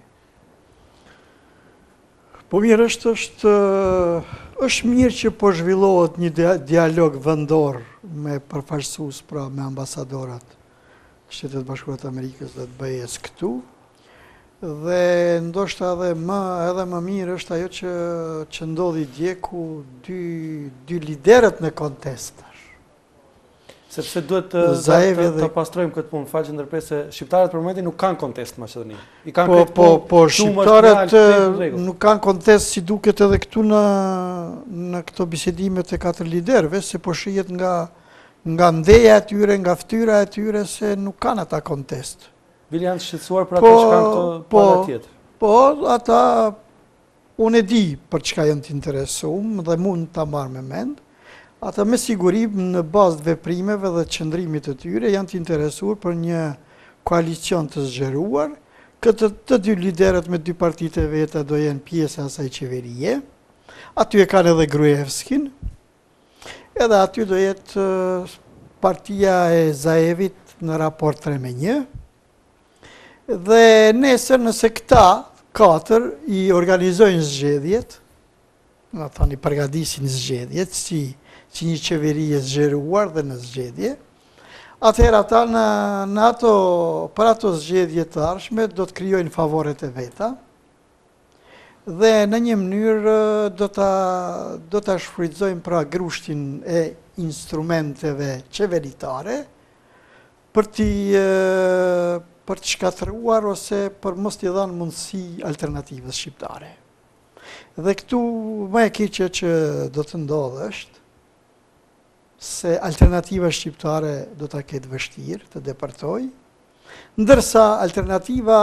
Po mirë, është mirë që po zhvillohet një dialog vendor me përfaqësues, pra me ambasadorat Shtetet Bashkuara të Amerikës dhe të BE-s këtu. Dhe ndoshta edhe më mirë është ajo që ndodhi dje ku dy liderët në kontest. Sepse duhet të pastrojmë këtë punë, falë që ndërpres se shqiptarët për momentin nuk kanë kontest në Maqedoni. Po shqiptarët nuk kanë kontest si duket edhe këtu në këto bisedimet e katër liderëve, se po shihet nga ndeja e tyre, nga fytyra e tyre se nuk kanë ata kontest. Bili janë shqetësuar për ato që kanë këto para tjetër. Po, ata unë e di për çka janë të interesuar dhe mund ta marr me mend. Ata me siguri në bazë të veprimeve dhe qëndrimit të tyre janë të interesuar për një koalicion të zgjeruar. Të dy liderët me dy partitë e veta do jenë pjesë e asaj qeverie. Aty e kanë edhe Gruevskin. Edhe aty do jetë partia e Zaevit në raport 3-1. Dhe nesër nëse këta katër i organizojnë zgjedhjet, në thani përgatisin zgjedhjet, si një qeveri e zgjeruar dhe në zgjedhje, atëherë ata për ato zgjedhje të ardhshme do të krijojnë favoret e veta dhe në një mënyrë do ta shfrytëzojnë pra grushtin e instrumenteve qeveritare për të shkatëruar ose për mos t'i dhënë mundësi alternativës shqiptare. Dhe këtu më e keqe që do të ndodhë është se alternativa shqiptare do ta ketë vështirë të departojë, ndërsa alternativa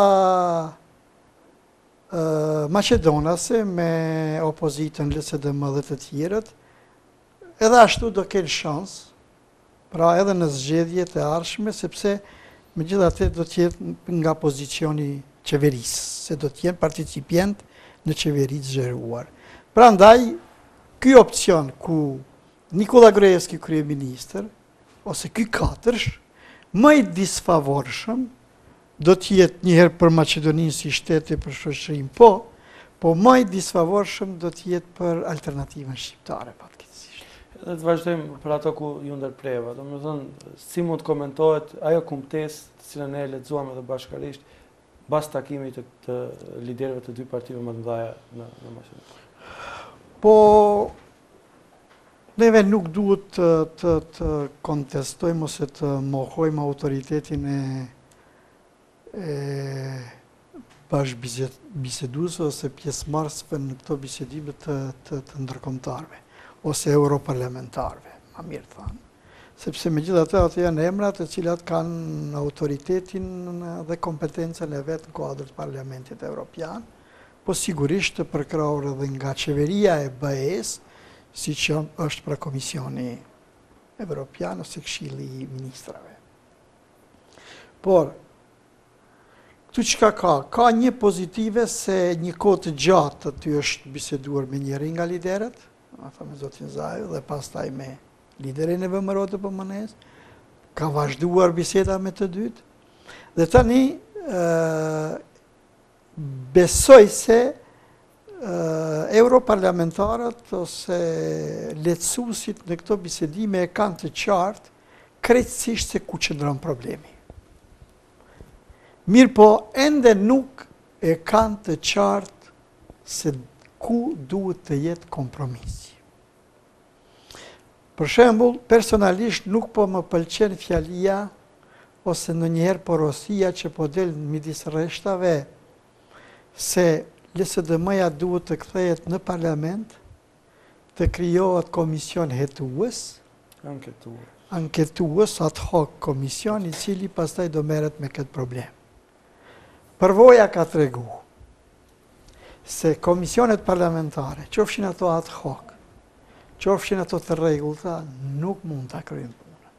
maqedonase me opozitën LSDM dhe të tjerët, edhe ashtu do kenë shans, pra edhe në zgjedhjet e ardhshme, sepse megjithatë do të jetë nga pozicioni qeverisë, se do të jenë participient në qeveri të zgjeruar. Prandaj, ky opcion ku Nikola Gruevski kryeministër, ose ky katërsh, më i disfavorshëm, do të jetë njëherë për Maqedoninë si shtete për shoqërinë, po më i disfavorshëm do të jetë për alternativën shqiptare, fatkeqësisht. Dhe të vazhdojmë për ato ku ju ndërpreva. Domethënë, si mund të komentohet ajo kumtesë të cilën ne e lexuam edhe bashkërisht pas takimit të liderëve të dy partive më të mëdha në Maqedoni? Po neve nuk duhet të kontestojmë ose të mohojmë autoritetin e bashkëbiseduesve ose pjesëmarrësve në këto bisedime të ndërkombëtarëve ose europarlamentarëve, ma mirë thënë. Sepse megjithatë ato janë emra të cilat kanë autoritetin dhe kompetencën e vetë në kuadër të Parlamentit Evropian, po sigurisht të përkrahur edhe nga qeveria e BE-s, si që është pra Komisioni Evropian ose Këshilli i Ministrave. Por, këtu çka ka një pozitive se një kohë të gjatë aty është biseduar me njëri nga liderët, me zotin Zaju dhe pastaj me liderin e VMRO të DPMNE-s, ka vazhduar biseda me të dytë, dhe tani besoj se europarlamentarët ose lehtësuesit në këto bisedime e kanë të qartë krejtësisht se ku qëndron problemi. Mirë po, ende nuk e kanë të qartë se ku duhet të jetë kompromisi. Për shembull, personalisht nuk po më pëlqen fjalia ose në njëherë porosia që po del midis rreshtave se LSDM-ja duhet të kthehet në parlament, të krijohet komision hetues, anketues ad hoc komision i cili pastaj do merret me këtë problem. Përvoja ka tregu se komisionet parlamentare, qofshin ato ad hoc, qofshin ato të rregullta, nuk mund ta kryejnë punën.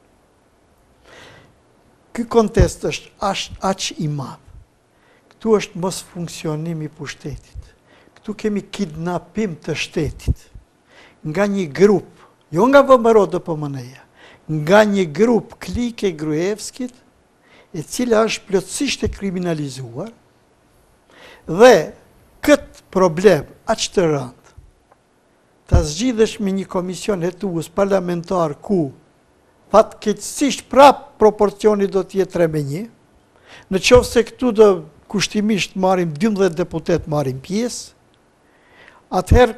Ky kontest është aq i madh. Këtu është mos funksionim i pushtetit. Këtu kemi kidnapim të shtetit nga një grup, jo nga VMRO DPMN-ja, nga një grup klike Gruevskit, e cila është plotësisht e kriminalizuar, dhe këtë problem aq të rënd ta zgjidhesh me një komision hetues parlamentar ku fatkeqësisht prap proporcioni do të jetë 3-1, në qoftë se këtu do kushtimisht marrim 12 deputet marrin pjesë, atëherë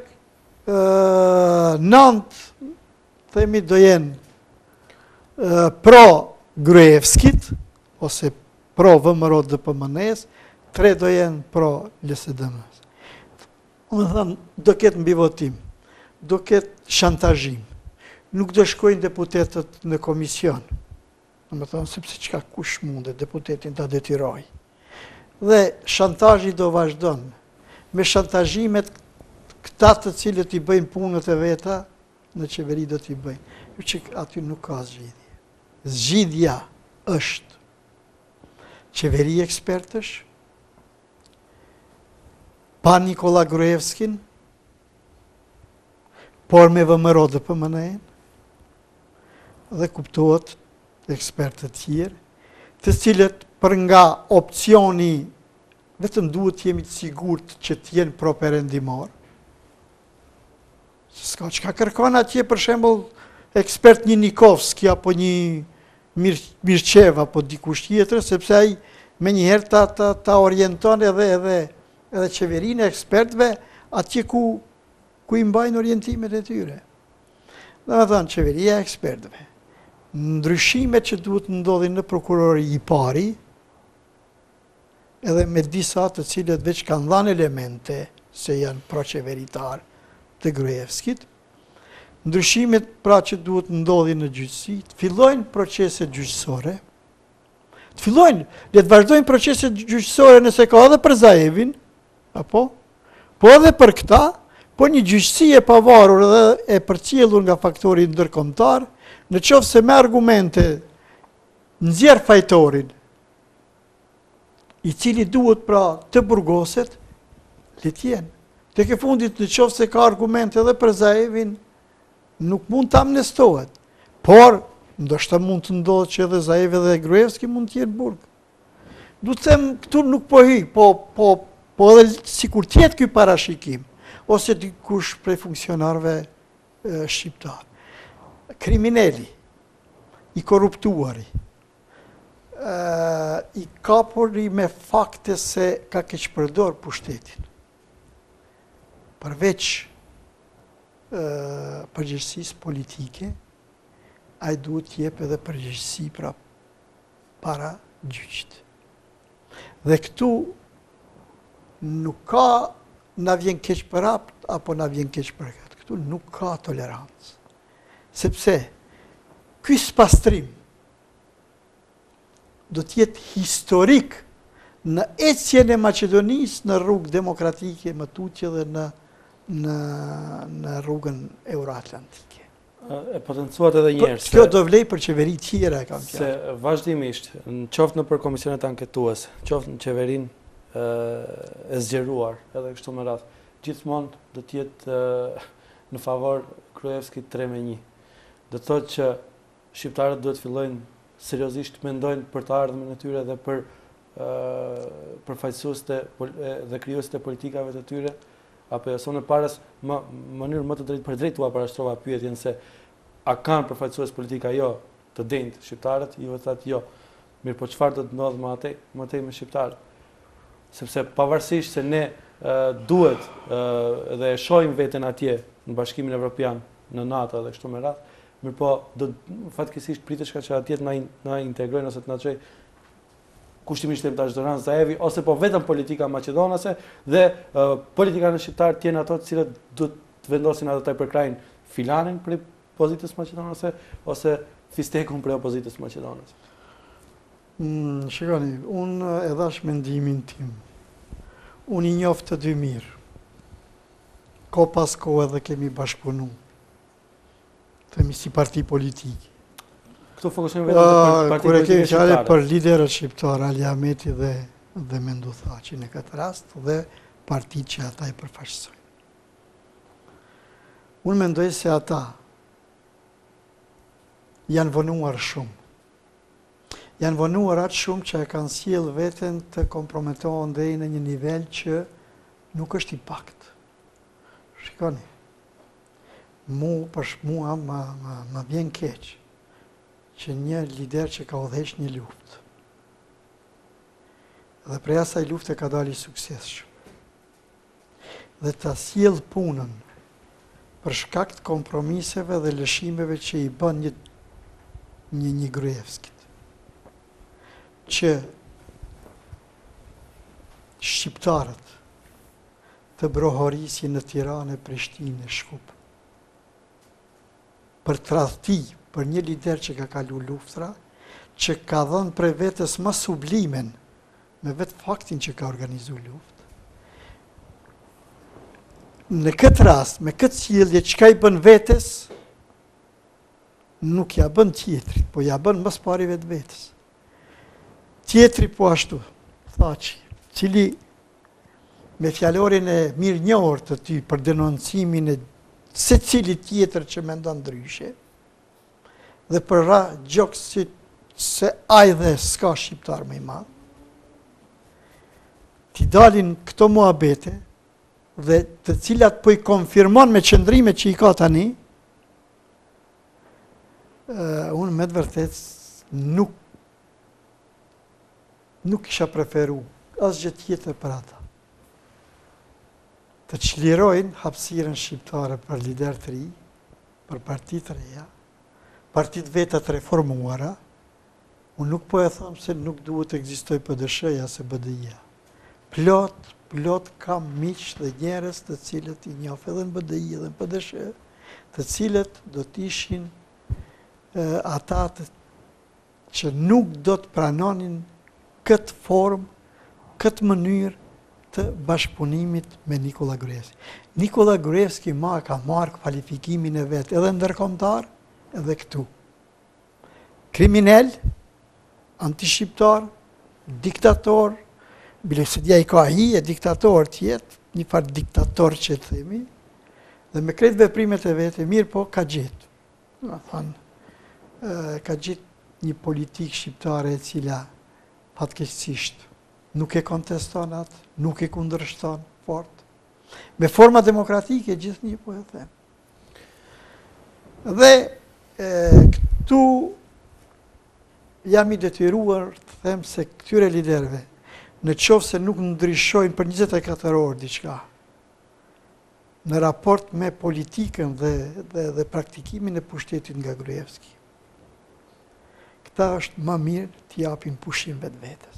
9 themi do jenë pro Gruevskit ose pro VMRO DPMN-s, 3 do jenë pro LSDM-s. Më thënë, do ketë mbi votim, do ketë shantazhim, nuk do shkojnë deputetët në komision. Më thënë, sepse çka kush mundet deputetin ta detyroj. Dhe shantazhi do vazhdon. Me shantazhimet këta të cilët i bëjnë punët e veta, në qeveri do t'i bëjnë. Jo që aty nuk ka zgjidhje. Zgjidhja është qeveri ekspertësh, pa Nikola Gruevskin, por me VMRO DPMN-n, dhe kuptohet ekspertë të tjerë, të cilët për nga opcioni vetëm duhet jemi të sigurt që t'jenë pro-perëndimor. S'ka çka kërkon atje për shembull ekspert një Nikovski apo një Mirçev apo dikush tjetër, sepse ai menjëherë ta orienton edhe qeverinë e ekspertëve atje ku i mbajnë orientimet e tyre. Domethënë qeveria e ekspertëve, ndryshimet që duhet ndodhin në prokurori i pari, edhe me disa të cilët veç kanë dhënë elemente se janë proqeveritar të Gruevskit, ndryshimet pra që duhet ndodhin në gjyqësi, të fillojnë proceset gjyqësore, le të vazhdojnë proceset gjyqësore nëse ka edhe për Zaevin, po edhe për këta, po një gjyqësi e pavarur dhe e përcjellur nga faktori ndërkombëtar, në qoftë se me argumente nxjerr fajtorin, i cili duhet pra të burgoset, le të jenë. Tek e fundit në qoftë se ka argumente edhe për Zaevin, nuk mund të amnestohet. Por, ndoshta mund të ndodhë që edhe Zaevi dhe Gruevski mund të jenë burg. Du të them, këtu nuk po hy, po edhe sikur tjetë ky parashikim, ose dikush prej funksionarëve shqiptar. Kriminali, i korruptuari, i kapuri me fakte se ka keqpërdor pushtetin. Përveç përgjegjësisë politike, ai duhet të jep edhe përgjegjësi para gjyqit. Dhe këtu nuk ka na vjen keq për apt, apo na vjen keq për këtë. Këtu nuk ka tolerancë. Sepse ky spastrim do të jetë historik në ecjen e Maqedonisë në rrugë demokratike më tutje dhe në rrugën euroatlantike. E potencuat edhe njerë. Kjo do vlej për qeveri tjera e kam fjalë. Se vazhdimisht, në qoftë në për komisionet anketuese, qoftë në qeverin e zgjeruar, edhe kështu me radhë, gjithmonë do të jetë në favor Gruevskit 3-1. Do të thotë që shqiptarët duhet fillojnë seriozisht mendojnë për të ardhmen e tyre dhe për përfaqësuesit dhe krijuesit e politikave të tyre, apo jo, sonë paras mënyrë më të drejtë për drejtë u parashtrova pyetjen se a kanë përfaqësues politika jo të denjtë shqiptarët, ju thatë jo. Mirë, po çfarë do të ndodhë më tej me shqiptarët? Sepse pavarësisht se ne duhet dhe e shohim veten atje në Bashkimin Evropian, në NATO dhe kështu me radhë, mirë po fatkesisht priteshka që atjet na integrojnë ose të na çojë kushtimisht Temtash Zoran Zaevi, ose po vetëm politika maqedonase dhe politikanë shqiptarë tjenë ato të cilët do të vendosin ato të përkrajnë filanin për opozitës maqedonase ose fistekun për opozitës maqedonase. Shikoni, unë e dhash mendimin tim. Unë i njoftë të dy mirë. Ko pas ko edhe kemi bashkëpunu. Themi si parti politike. Këto fokusojmë vetëm te partitë kur e kemi politike fjalë shqiptare. për liderët shqiptar, Ali Ahmeti dhe Mendu Thaçi në këtë rast dhe partitë që ata i përfaqësojnë. Unë mendoj se ata janë vonuar shumë. Janë vonuar atë shumë që e kanë sjell veten të komprometohen deri në një nivel që nuk është i pakt. Shikoni, për mua ma vjen keq që një lider që ka udhëheq një luftë dhe prej asaj lufte ka dalë i suksesshëm dhe ta sjell punën për shkak të kompromiseve dhe lëshimeve që i bën një Gruevskit, që shqiptarët të brohorisin në Tiranë, Prishtinë, Shkup për tradhti për një lider që ka kalu luftra, që ka dhënë prej vetës më sublimen me vetë faktin që ka organizu luftë. Në këtë rast, me këtë sjellje, çka i bën vetes, nuk ja bën tjetrit, po ja bën më së pari vetë vetës. Tjetri po ashtu, Thaçi, cili me fjalorin e mirë njohur të ty për denoncimin e secili tjetër që mendon ndryshe, dhe për ra gjokë se aj dhe s'ka shqiptar më i madh, t'i dalin këto muhabete dhe të cilat po i konfirmon me qëndrime që i ka tani, unë me të vërtet nuk isha preferu asgjë tjetër për ata. Të çlirojnë hapësirën shqiptare për lider të ri, për parti të reja, partit vetat reformuara, unë nuk po e thamë se nuk duhet të ekzistoj PDSH-ja se BDI-ja. Plot kam miq dhe njerëz të cilët i njoh edhe në BDI dhe në PDSH, të cilët do të ishin ata që nuk do të pranonin këtë formë, këtë mënyrë të bashkëpunimit me Nikola Gruevski. Nikola Gruevski ka marrë kvalifikimin e vetë edhe ndërkombëtar, edhe këtu. Kriminal, antishqiptar, diktator, bile se dja i ka e diktator tjetë, një farë diktator që të themi, dhe me kretë veprimet e vete, mirë po ka gjithë. Ka gjithë një politikë shqiptare e cila fatkeqësisht nuk e konteston atë, nuk e kundërshton fort. Me forma demokratike gjithë një po e them. Dhe këtu jam i detyruar të them se këtyre liderëve, në qoftë se nuk ndryshojnë për 24 orë diçka, në raport me politikën dhe praktikimin e pushtetit nga Gruevski, këta është më mirë t'i japin pushim vetë vetës.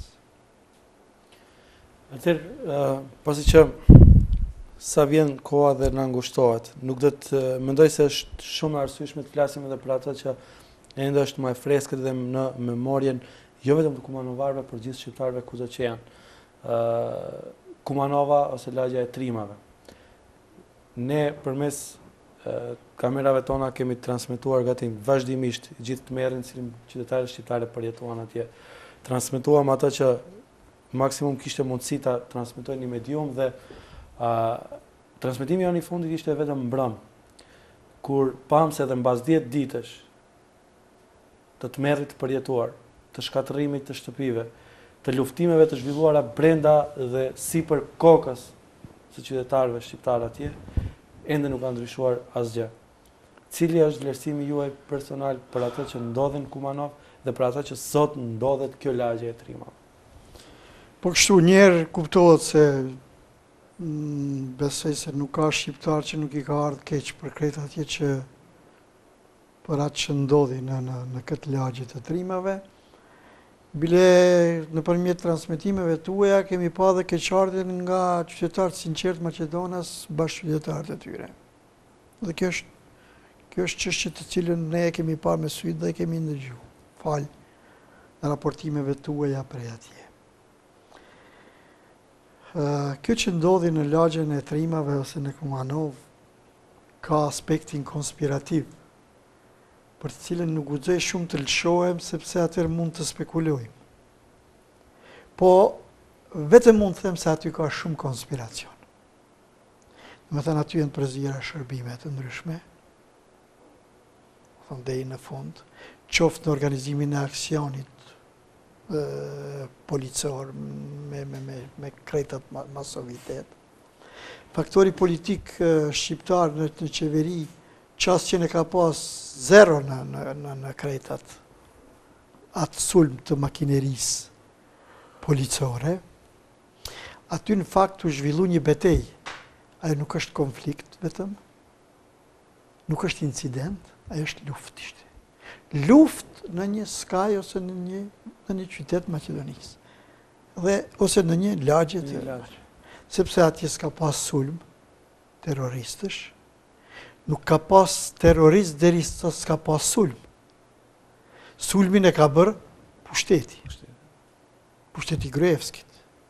Atëherë, pasi që sa vjen koha dhe në ngushtohet, nuk do të mendoj se është shumë arsyeshme të flasim edhe për atë që ende është më e freskët dhe në memorien jo vetëm të kumanovarëve, por gjithë shqiptarëve kudo që janë. Kumanova ose lagja e Trimave. Ne përmes kamerave tona kemi transmetuar gati vazhdimisht gjithë të merrin cilin qytetarët shqiptarë përjetuan atje. Transmetuam atë që maksimum kishte mundësi ta transmetojë një medium dhe transmetimi jonë i fundit ishte vetëm mbrëm, kur pam se edhe mbas 10 ditësh të tmerrit të përjetuar, të shkatërrimit të shtëpive, të luftimeve të zhvilluara brenda dhe sipër kokës së qytetarëve shqiptar atje, ende nuk ka ndryshuar asgjë. Cili është vlerësimi juaj personal për atë që ndodhen në Kumanov dhe për atë që sot ndodhet kjo lagje e Trimave? Po kështu njerë kuptohet se besoj se nuk ka shqiptar që nuk i ka ardhur keq për krejt atje që për atë që ndodhi në këtë lagje të trimave. Bile nëpërmjet transmetimeve tuaja kemi pa dhe keqardhjen nga qytetarët sinqert Maqedonas bashkë qytetarët e tyre. Dhe kjo është çështje të cilën ne e kemi parë me sy dhe e kemi ndëgjuar. Falë raportimeve tuaja prej atje. Kjo që ndodhi në lagjen e trimave ose në Kumanov ka aspektin konspirativ, për të cilën nuk guxoj shumë të lëshohem sepse atëherë mund të spekulojmë. Po vetëm mund të them se aty ka shumë konspiracion. Do të thënë aty janë përzira shërbime të ndryshme. Thonë deri në fund, qoftë në organizimin e aksionit policor me kretat masovitet. Faktori politik shqiptar në qeveri qasjen e ka pas zero në kretat atë sulm të makinerisë policore. Aty në fakt u zhvillu një betej. Ajo nuk është konflikt vetëm, nuk është incident, ajo është luft ishte. Luft në një skaj ose në një qytet Maqedonisë. Ose në një lagje të lagje. Sepse atje s'ka pas sulm terroristësh, nuk ka pas terrorist derisa s'ka pas sulm. Sulmin e ka bërë pushteti. Pushteti Gruevskit.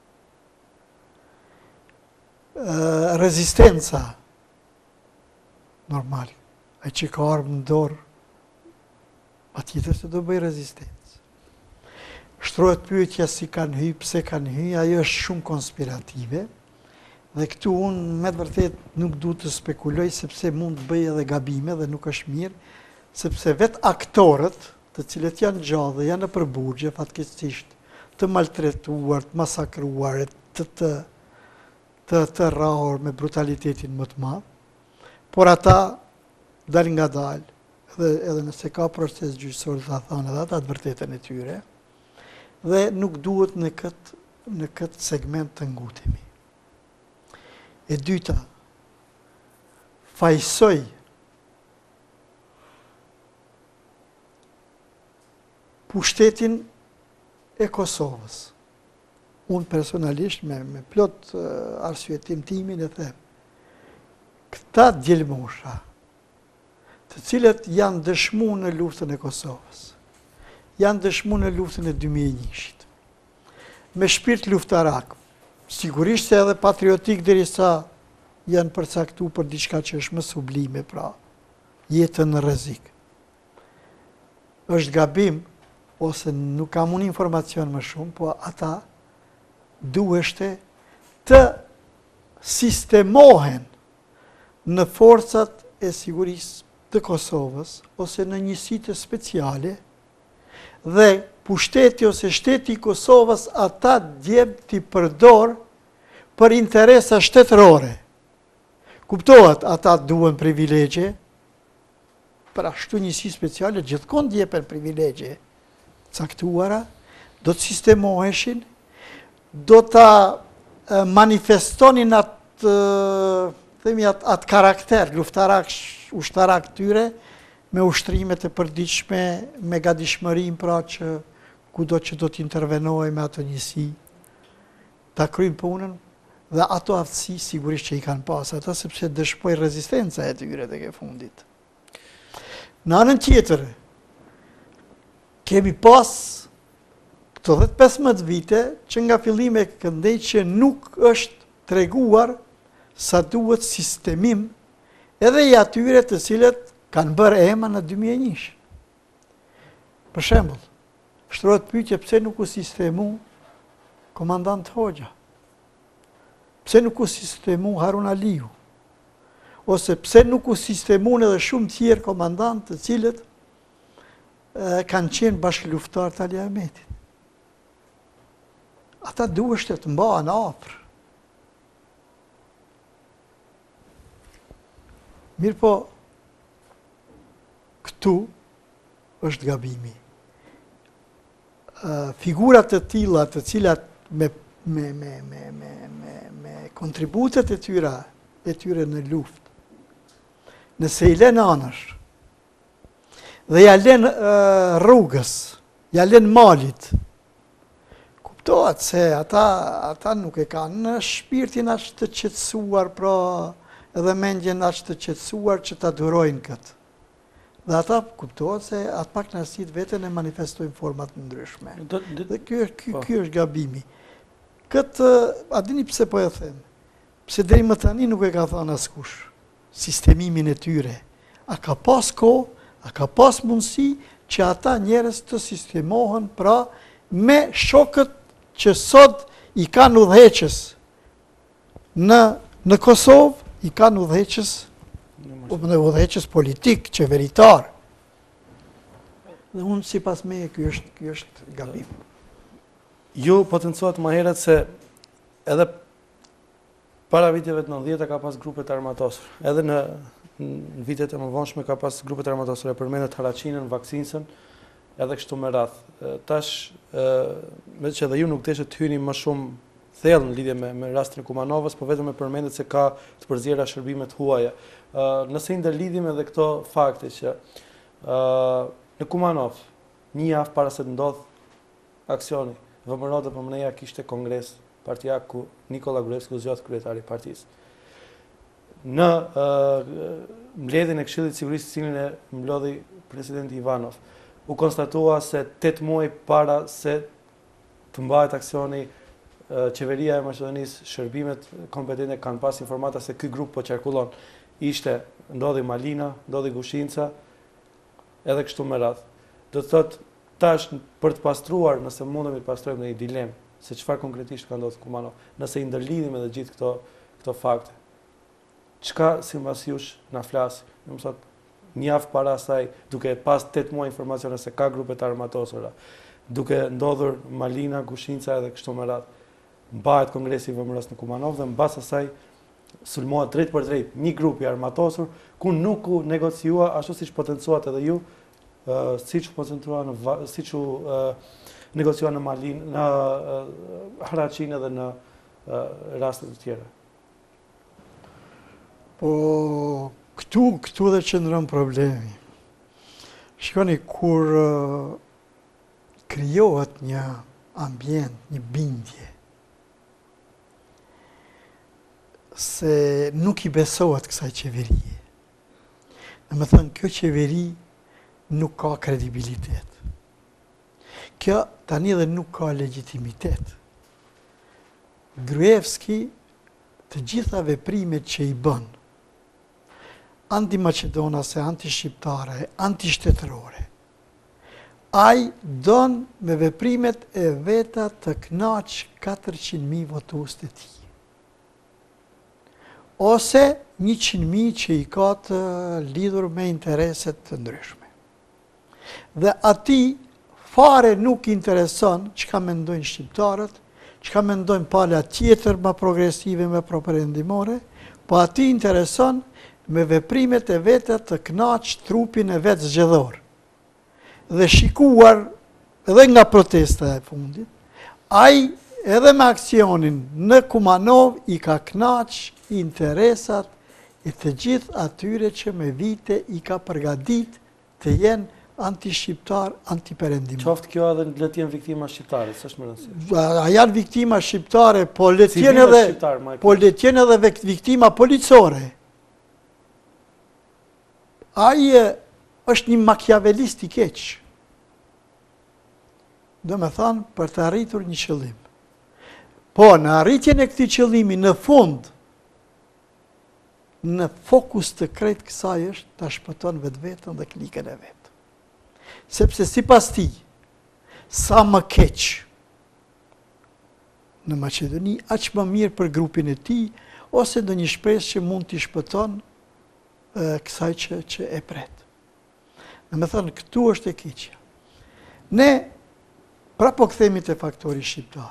Rezistenca normal. Ai që ka armë në dorë patjetër se do bëj rezistencë. Shtrohet pyetja si kanë hy, pse kanë hy, ajo është shumë konspirative. Dhe këtu unë me të vërtet nuk du të spekuloj sepse mund të bëj edhe gabime dhe nuk është mirë, sepse vetë aktorët të cilët janë gjallë dhe janë në përburgje fatkeqësisht të maltretuar, të masakruar, të rrahur me brutalitetin më të madh, por ata dal nga dal, edhe nëse ka proces gjyqësor të thonë edhe atë vërtetën e tyre, dhe nuk duhet në këtë segment të ngutemi. E dyta, fajsoj pushtetin e Kosovës. Unë personalisht me plot arsyetim timin e them, këta djelmosha, të cilët janë dëshmu në luftën e Kosovës, janë dëshmu në luftën e 2001-shit, me shpirt luftarak, sigurisht se edhe patriotik derisa janë përcaktu për diçka që është më sublime, pra jetën në rrezik. Është gabim, ose nuk kam unë informacion më shumë, po ata duheshte të sistemohen në forcat e sigurisë të Kosovës, ose në njësitë speciale, dhe pushteti ose shteti i Kosovës ata djebë t'i përdor për interesa shtetërore. Kuptohet, ata duen privilegje, për ashtu njësi speciale, gjithkon djepen privilegje caktuara, do të sistemoheshin, do të manifestonin atë karakter, luftarak, ushtarak tyre, me ushtrimet e përdiqme, me gadishmërim, pra që kudo që do t'intervenoj me ato njësi, ta kryjnë punën, dhe ato aftësi sigurisht që i kanë pas ata, sepse dëshpoj rezistenca e tyre dhe ke fundit. Në anën tjetër, kemi pas këto 15 vite që nga fillime këndej që nuk është treguar sa duhet sistemim edhe i atyre të cilët kanë bërë EMA në 2001. Për shembull, shtrohet pyetje pse nuk u sistemu komandant Hoxha, pse nuk u sistemu Harun Aliu, ose pse nuk u sistemu edhe shumë tjerë komandant të cilët kanë qenë bashkëluftar të Ali Ahmetit. Ata duheshte të mbahen afër. Mirë po, këtu është gabimi. Figurat të tilla të cilat me kontributet e tyre në luftë, nëse i lënë anësh, dhe ja len rrugës, ja len malit. Kuptohet se ata nuk e kanë në shpirtin aq të qetësuar, pra edhe mendjen aq të qetësuar që ta durojnë këtë. Dhe ata kuptohet se atë pak narësit vetën e manifestojnë format në ndryshme. Dhe ky është gabimi. Këtë, a dini pse po e them? Pse deri më tani nuk e ka thënë askush sistemimin e tyre. A ka pas kohë, a ka pas mundësi që ata njerëz të sistemohen pra me shokët që sot i kanë udhëheqës në Kosovë, i kanë udhëheqës politik, qeveritar. Dhe unë sipas meje ky është gabim. Ju potencohet më herët se edhe para viteve të 90 ka pas grupet armatosur. Edhe në vitet e mëvonshme ka pas grupet armatosur, e përmendet Haraçinën, Vaksinsën, edhe kështu me radh. Tash, me që edhe ju nuk deshe të hyni më shumë thellë në lidhje me rastin e Kumanovës, po vetëm e përmendet se ka të përzjera shërbimet huaja. Nëse i ndërlidhim edhe këto fakte që në Kumanov, një javë para se të ndodh aksioni, VMRO dhe PMN-ja kishte kongres partia ku Nikola Gruevski u zgjodh kryetari i partisë. Në mbledhjen e Këshillit të Sigurisë, cilin e mblodhi presidenti Ivanov, u konstatua se 8 muaj para se të mbahet aksioni, qeveria e Maqedonisë, shërbimet kompetente kanë pas informata se ky grup po qarkullon. Ndodhi Malina, ndodhi Gushinca, edhe kështu me radhë. Do të thotë tash për të pastruar, nëse mundemi të pastrojmë në një dilemë, se çfarë konkretisht ka ndodhur Kumanov, nëse i ndërlidhim edhe gjithë këto fakte. Çka sipas jush na flas? Do të thotë një javë para asaj, duke pas 8 muaj informacione se ka grupe të armatosura, duke ndodhur Malina, Gushinca edhe kështu me radhë, mbahet kongresi i VMRO-s në Kumanov dhe mbas asaj sulmohet drejt për drejt një grup i armatosur ku nuk u negociua ashtu siç potencuat edhe ju, siç u negociua në Malin, në Haraçin edhe në raste të tjera. Po këtu dhe qëndron problemi. Shikoni, kur krijohet një ambient, një bindje, se nuk i besohet kësaj qeverie. Në më thënë, kjo qeveri nuk ka kredibilitet. Kjo tani dhe nuk ka legitimitet. Gruevski, të gjitha veprimet që i bën, anti-Maqedonase, anti-shqiptare, anti-shtetërore, ai don me veprimet e veta të knaq 400.000 votues të tij, ose 100.000 që i ka të lidhur me intereset të ndryshme. Dhe ati fare nuk intereson çka mendojnë shqiptarët, çka mendojnë pala tjetër më progresive, më properendimore, po ati intereson me veprimet e veta të knaq trupin e vetë zgjedhor. Dhe shikuar edhe nga protesta e fundit, ai edhe me aksionin në Kumanov i ka knaq interesat e të gjithë atyre që me vite i ka përgadit të jenë anti-shqiptar, anti-perendimor. Qoftë kjo edhe le të jenë viktima shqiptare, s'është më rëndësishme. A janë viktima shqiptare, po le të jenë edhe viktima policore. Ai është një makiavelist i keq. Do me thanë, për të arritur një qëllim. Po, në arritjen e këtij qëllimi, në fund, në fokus të krejt kësaj është ta shpëton vetën dhe klikën e vetë. Sepse sipas tij, sa më keq në Maqedoni, aq më mirë për grupin e tij, ose në një shpresë që mund t'i shpëton kësaj që e pret. Në me thënë, këtu është e keqja. Ne, pra po kthehemi te faktori shqiptar.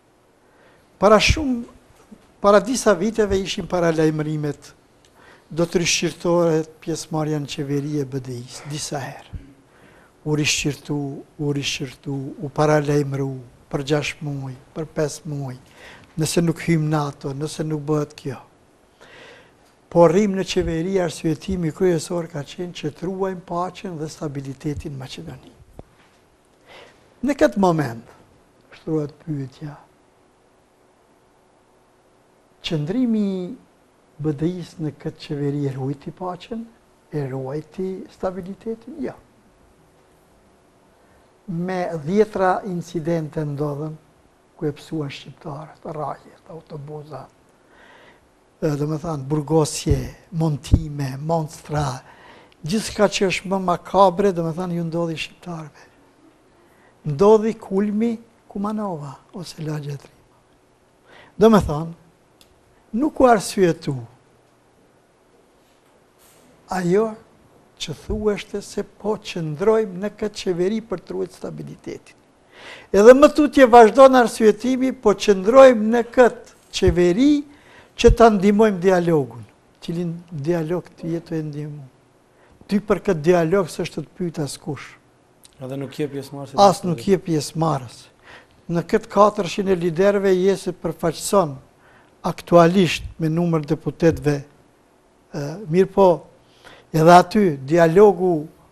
Para disa viteve ishin paralajmërimet, do të rishqirtohet pjesëmarrja në qeveri e BDI-s, disa herë. U rishqirtu, u paralajmëru për 6 muaj, për 5 muaj, nëse nuk hym NATO, nëse nuk bëhet kjo. po rrim në qeveri, arsyetimi kryesor ka qenë që të ruajmë paqen dhe stabilitetin në Maqedoni. Në këtë moment, shtruhet pyetja, qëndrimi BDI-s në këtë qeveri e ruajti paqen, e ruajti stabilitetin? Jo. Me 10 incidente ndodhen, ku e pësuan shqiptarët, rrajet, autobuzat, dhe me thanë, burgosje, montime, monstra, gjithë ka që është më makabre, dhe me thanë, ju ndodhi shqiptarëve. Ndodhi kulmi Kumanova, ose lagje e Trima. Dhe me thanë, nuk u arsyetu ajo që thueshte se po qëndrojmë në këtë qeveri për të ruajtur stabilitetin. Edhe më tutje vazhdon arsyetimi, po qëndrojmë në këtë qeveri që ta ndihmojmë dialogun, cilin dialog të jetu e ndihmu. Ty për këtë dialog s'është të pyet askush. Edhe nuk je pjesëmarrës. As nuk je pjesëmarrës. Në këtë 400 e liderëve je se përfaqëson aktualisht me numër deputetëve. Mirë po, edhe aty dialogu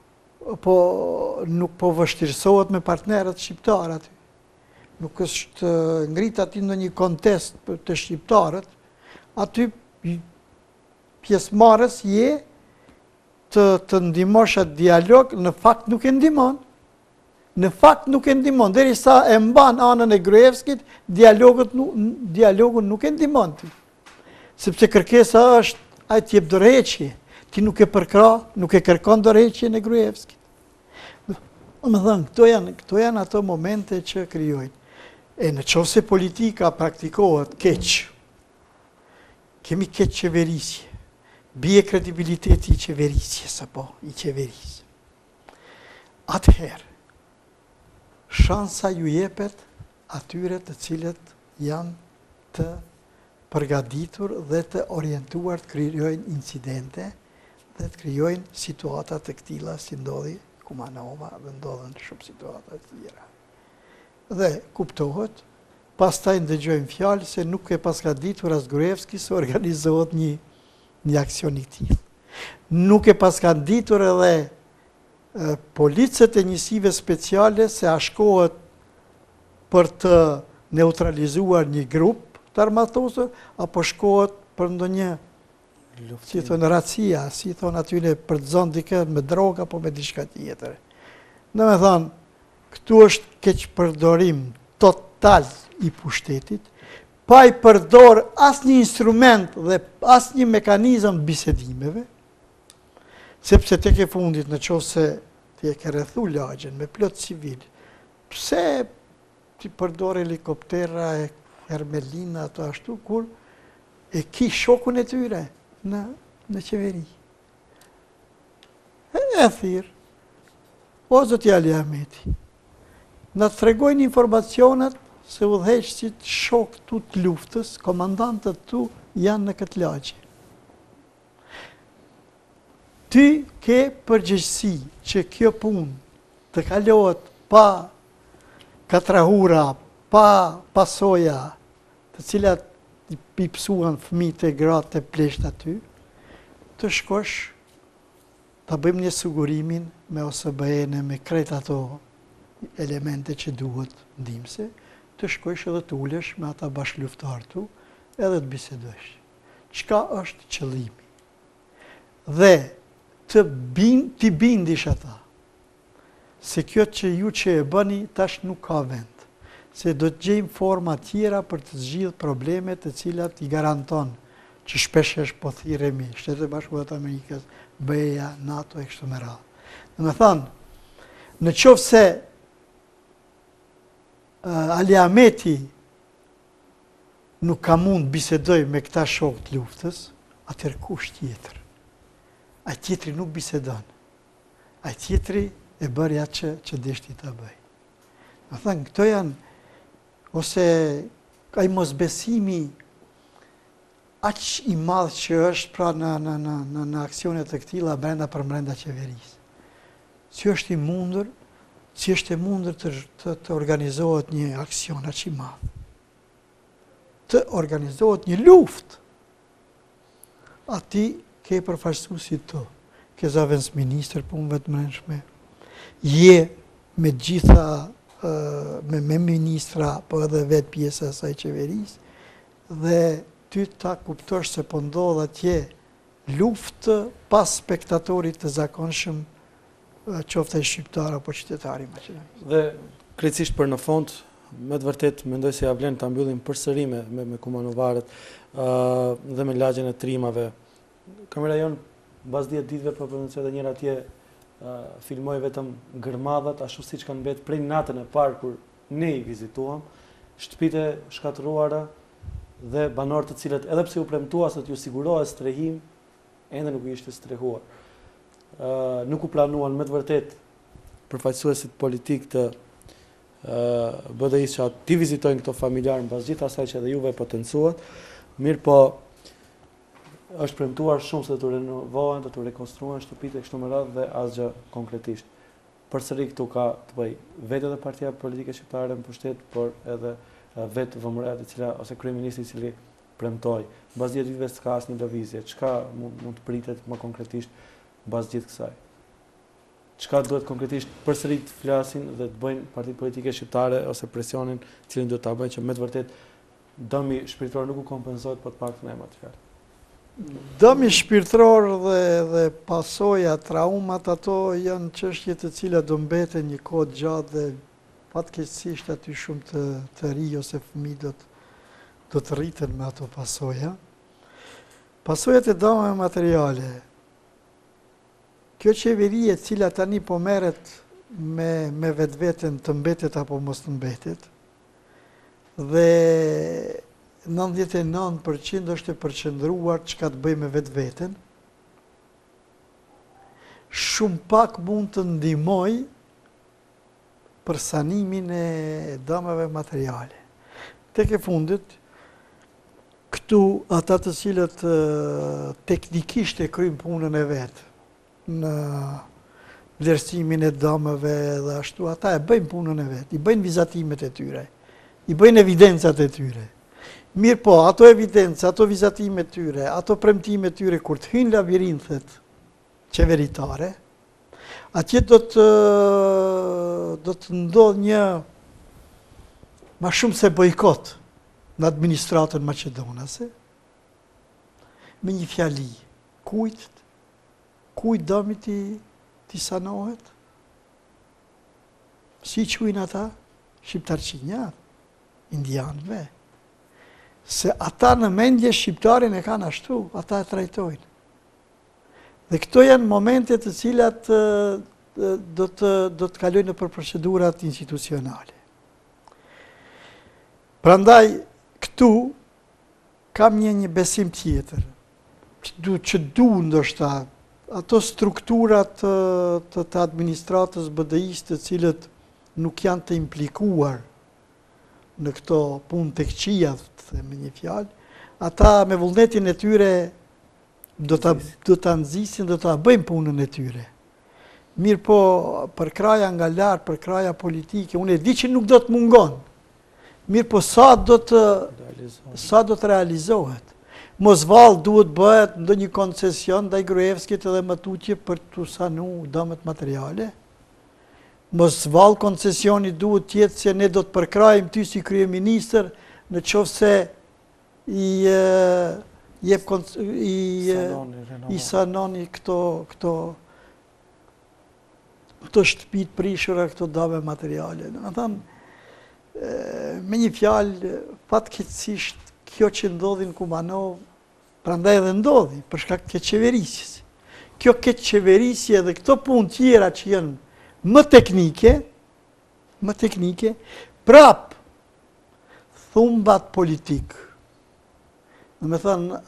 nuk po vështirësohet me partnerët shqiptarë aty. Nuk është ngrit aty në një kontest të shqiptarët, aty pjesëmarrës je të ndihmosh atë dialog, në fakt nuk e ndihmon. Në fakt nuk e ndihmon, derisa e mban anën e Gruevskit, dialogun nuk e ndihmon ti. Sepse kërkesa është, ai të jep dorëheqje, ti nuk e kërkon dorëheqjen e Gruevskit. Më thënë, këto janë ato momente që krijojnë. E në qoftë se politika praktikohet keq, kemi keq qeverisje, bie kredibiliteti i qeverisjes apo i qeverisë. Atëherë, shansa ju jepet atyre të cilët janë të përgatitur dhe të orientuar të krijojnë incidente dhe të krijojnë situata të këtilla si ndodhi Kumanova dhe ndodhen shumë situata të tjera. Dhe kuptohet, pastaj ndëgjojmë fjalë se nuk e paskaditur as Gruevski se organizohet një aksion i tillë. Nuk e paskaditur edhe policët e njësive speciale se ashkohet për të neutralizuar një grup të armatosur, apo shkohet për ndonjë, si thonë racia, si thonë atyne për të zonë dike me droga apo me diçka tjetër. Në me thonë, këtu është keq përdorim total i pushtetit, pa i përdor asë një instrument dhe asë një mekanizëm bisedimeve, sepse tek e fundit në qoftë se ti e ke rrethu lagjen me plot civil, pse ti përdor helikoptera e Hermelina ato ashtu, kur e ki shokun e tyre në qeveri. E thirë, o zoti Ali Ahmeti, na të tregojnë informacionet se udhëheqësit shok tu të luftës, komandantët tu janë në këtë lagje. Ty ke përgjegjësi që kjo punë të kalohet pa katrahura, pa pasoja, të cilat i psuan fëmijët e gratë e plesht aty, të shkosh, ta bëjmë një sigurimin me OSBE-n, me krejt ato elemente që duhet ndihmëse, të shkosh edhe të ulesh me ata bashkëluftartu edhe të bisedosh. Çka është qëllimi? Dhe t'i bindish ata, se kjo që ju që e bëni tash nuk ka vend, se do të gjejmë forma tjera për të zgjidhur problemet të cilat i garanton që shpeshesh po thirremi Shtetet e Bashkuara të Amerikës, BE-ja, NATO e kështu me radhë. Do të thonë, në qoftë se Ali Ahmeti nuk ka mund bisedoj me këta shok të luftës, atëherë kush tjetër? Ai tjetri nuk bisedon. Ai tjetri e bëri atë që deshti ta bëj. Do thënë, këto janë, ose ai mosbesimi aq i madh që është pra në aksione të këtilla brenda qeverisë. Si është i mundur, të organizohet një aksion aq i madh. Të organizohet një luftë. ati ke përfaqësu si të, ke zavens minister punëve të mrenshme, je me gjitha, me ministra, po edhe vetë pjesë e asaj qeverisë, dhe ty ta kuptosh se po ndodh atje luftë pas spektatorit të zakonshëm, qoftë ai shqiptar apo qytetari maqedonisë. Dhe krejtësisht për në fond, me të vërtet mendoj se ja vlen ta mbyllim përsëri me kumanovarët dhe me lagjen e trimave. Kamera jon mbas 10 ditëve po përmendoj edhe njëra atje filmoi vetëm gërmadhat ashtu siç kanë mbet prej natën e parë kur ne i vizituam, shtëpitë shkatëruara dhe banorë të cilët edhe pse u premtua se t'ju sigurohet strehim, ende nuk ishte strehuar. Nuk u planuan me të vërtet përfaqësuesit politik të BDI-s që ti vizitojnë këto familjarë mbas gjithë asaj që edhe juve potencuat, mirë po është premtuar shumë se të renovohen, të rekonstruohen shtëpitë e kështu me radhë dhe asgjë konkretisht. Përsëri këtu ka të bëj vetë edhe partia politike shqiptare në pushtet, por edhe vetë VMR-ja e cila ose kryeministri i cili premtoi. Mbas 10 viteve s'ka asnjë lëvizje. Çka mund të pritet më konkretisht mbas gjithë kësaj? Çka duhet konkretisht përsëri të flasin dhe të bëjnë partitë politike shqiptare ose presionin cilin duhet ta bëjnë që me të vërtet dëmi shpirtëror nuk u kompenzohet, por të paktën emra të fjalë. Dëmi shpirtëror dhe pasoja, traumat ato janë çështje të cilat do mbeten një kohë gjatë dhe fatkeqësisht aty shumë të rinj ose fëmijë do të rriten me ato pasoja. Pasojat e dëmeve materiale. Kjo qeveri e cila tani po merret me vetveten të mbetet apo mos të mbetet, dhe 99% është e përqendruar çka të bëjë me vetveten, shumë pak mund të ndihmoj për sanimin e dëmeve materiale. Tek e fundit, këtu ata të cilët teknikisht e kryjnë punën e vetë, në vlerësimin e dëmeve dhe ashtu, ata e bëjnë punën e vetë, i bëjnë vizatimet e tyre, i bëjnë evidencat e tyre. Mirë po, ato evidenca, ato vizatimet e tyre, ato premtimet e tyre, kur të hynë labirinthet qeveritare, atje do të ndodh një ma shumë se bojkot në administratën maqedonase, me një fjali, kujt dëmi ti sanohet? Si quajnë ata? Shqiptarqinjat, indianëve. Se ata në mendje shqiptarin e kanë ashtu, ata e trajtojnë. Dhe këto janë momente të cilat do të kalojnë për procedurat institucionale. Prandaj, këtu kam një besim tjetër, që du ndoshta ato strukturat të administratës BDI-s të cilët nuk janë të implikuar në këto punë të këqija, me një fjalë, ata me vullnetin e tyre do të nxisin, do të bëjmë punën e tyre. Mirë po, për kraja nga lartë, për kraja politike, unë e di që nuk do të mungon. Mirë po, sa do të realizohet. Mosval duhet bëhet ndonjë koncesion ndaj Gruevskit edhe më tutje për të sanu dëmet materiale. Mosval koncesioni duhet tjetë se ne do të përkrajmë ty si kryeministër në qoftë se i sanoni këto shtëpit prishura, këto dëme materiale. Me një fjalë, fatkeqësisht kjo që ndodhi në Kumanov, prandaj edhe ndodhi, për shkak të qeverisjes. Kjo këtë qeverisje dhe këto punë tjera që janë më teknike, prap thumbat politik. Dhe me thënë,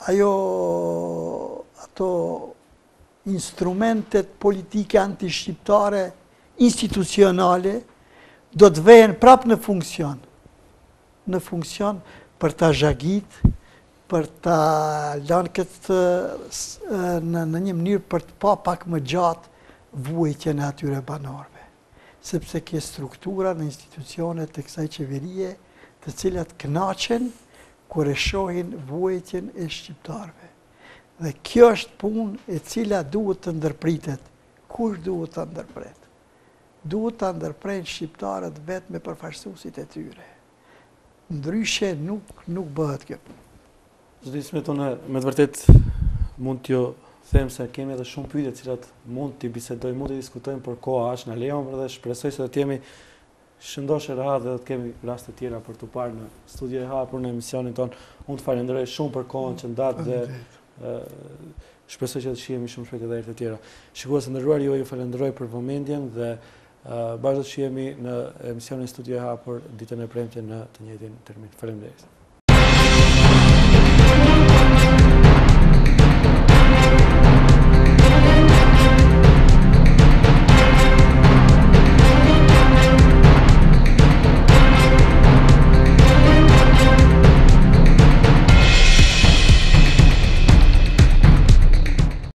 ato instrumentet politike antishqiptare, institucionale, do të vehen prap në funksion për ta zhagit, për ta lënë këtë në një mënyrë për të pa pak më gjatë vuajtjen e atyre banorëve. Sepse ke struktura në institucionet të kësaj qeverie të cilat kënaqen kur e shohin vuajtjen e shqiptarëve. Dhe kjo është punë e cila duhet të ndërpritet. Kush duhet të ndërpret? Duhet të ndërprejnë shqiptarët vetë me përfaqësuesit e tyre. Ndryshe nuk bëhet kjo. Zoti Ismet, unë me të vërtet mund t'ju them se kemi edhe shumë pyetje të cilat mund t'i bisedojmë, mund t'i diskutojmë, por koha është na lejon dhe shpresoj se do të jemi shëndosh e rahat dhe do të kemi raste tjera për t'u parë në studio e hapur në emisionin ton. Unë të falenderoj shumë për kohën që ndat dhe shpresoj që të shihemi shumë shpejt edhe herë të tjera. Shikues të nderuar, ju falenderoj për vëmendjen dhe bashkë do të shihemi në emisionin Studio e Hapur ditën e premte në të njëjtin termin. Faleminderit.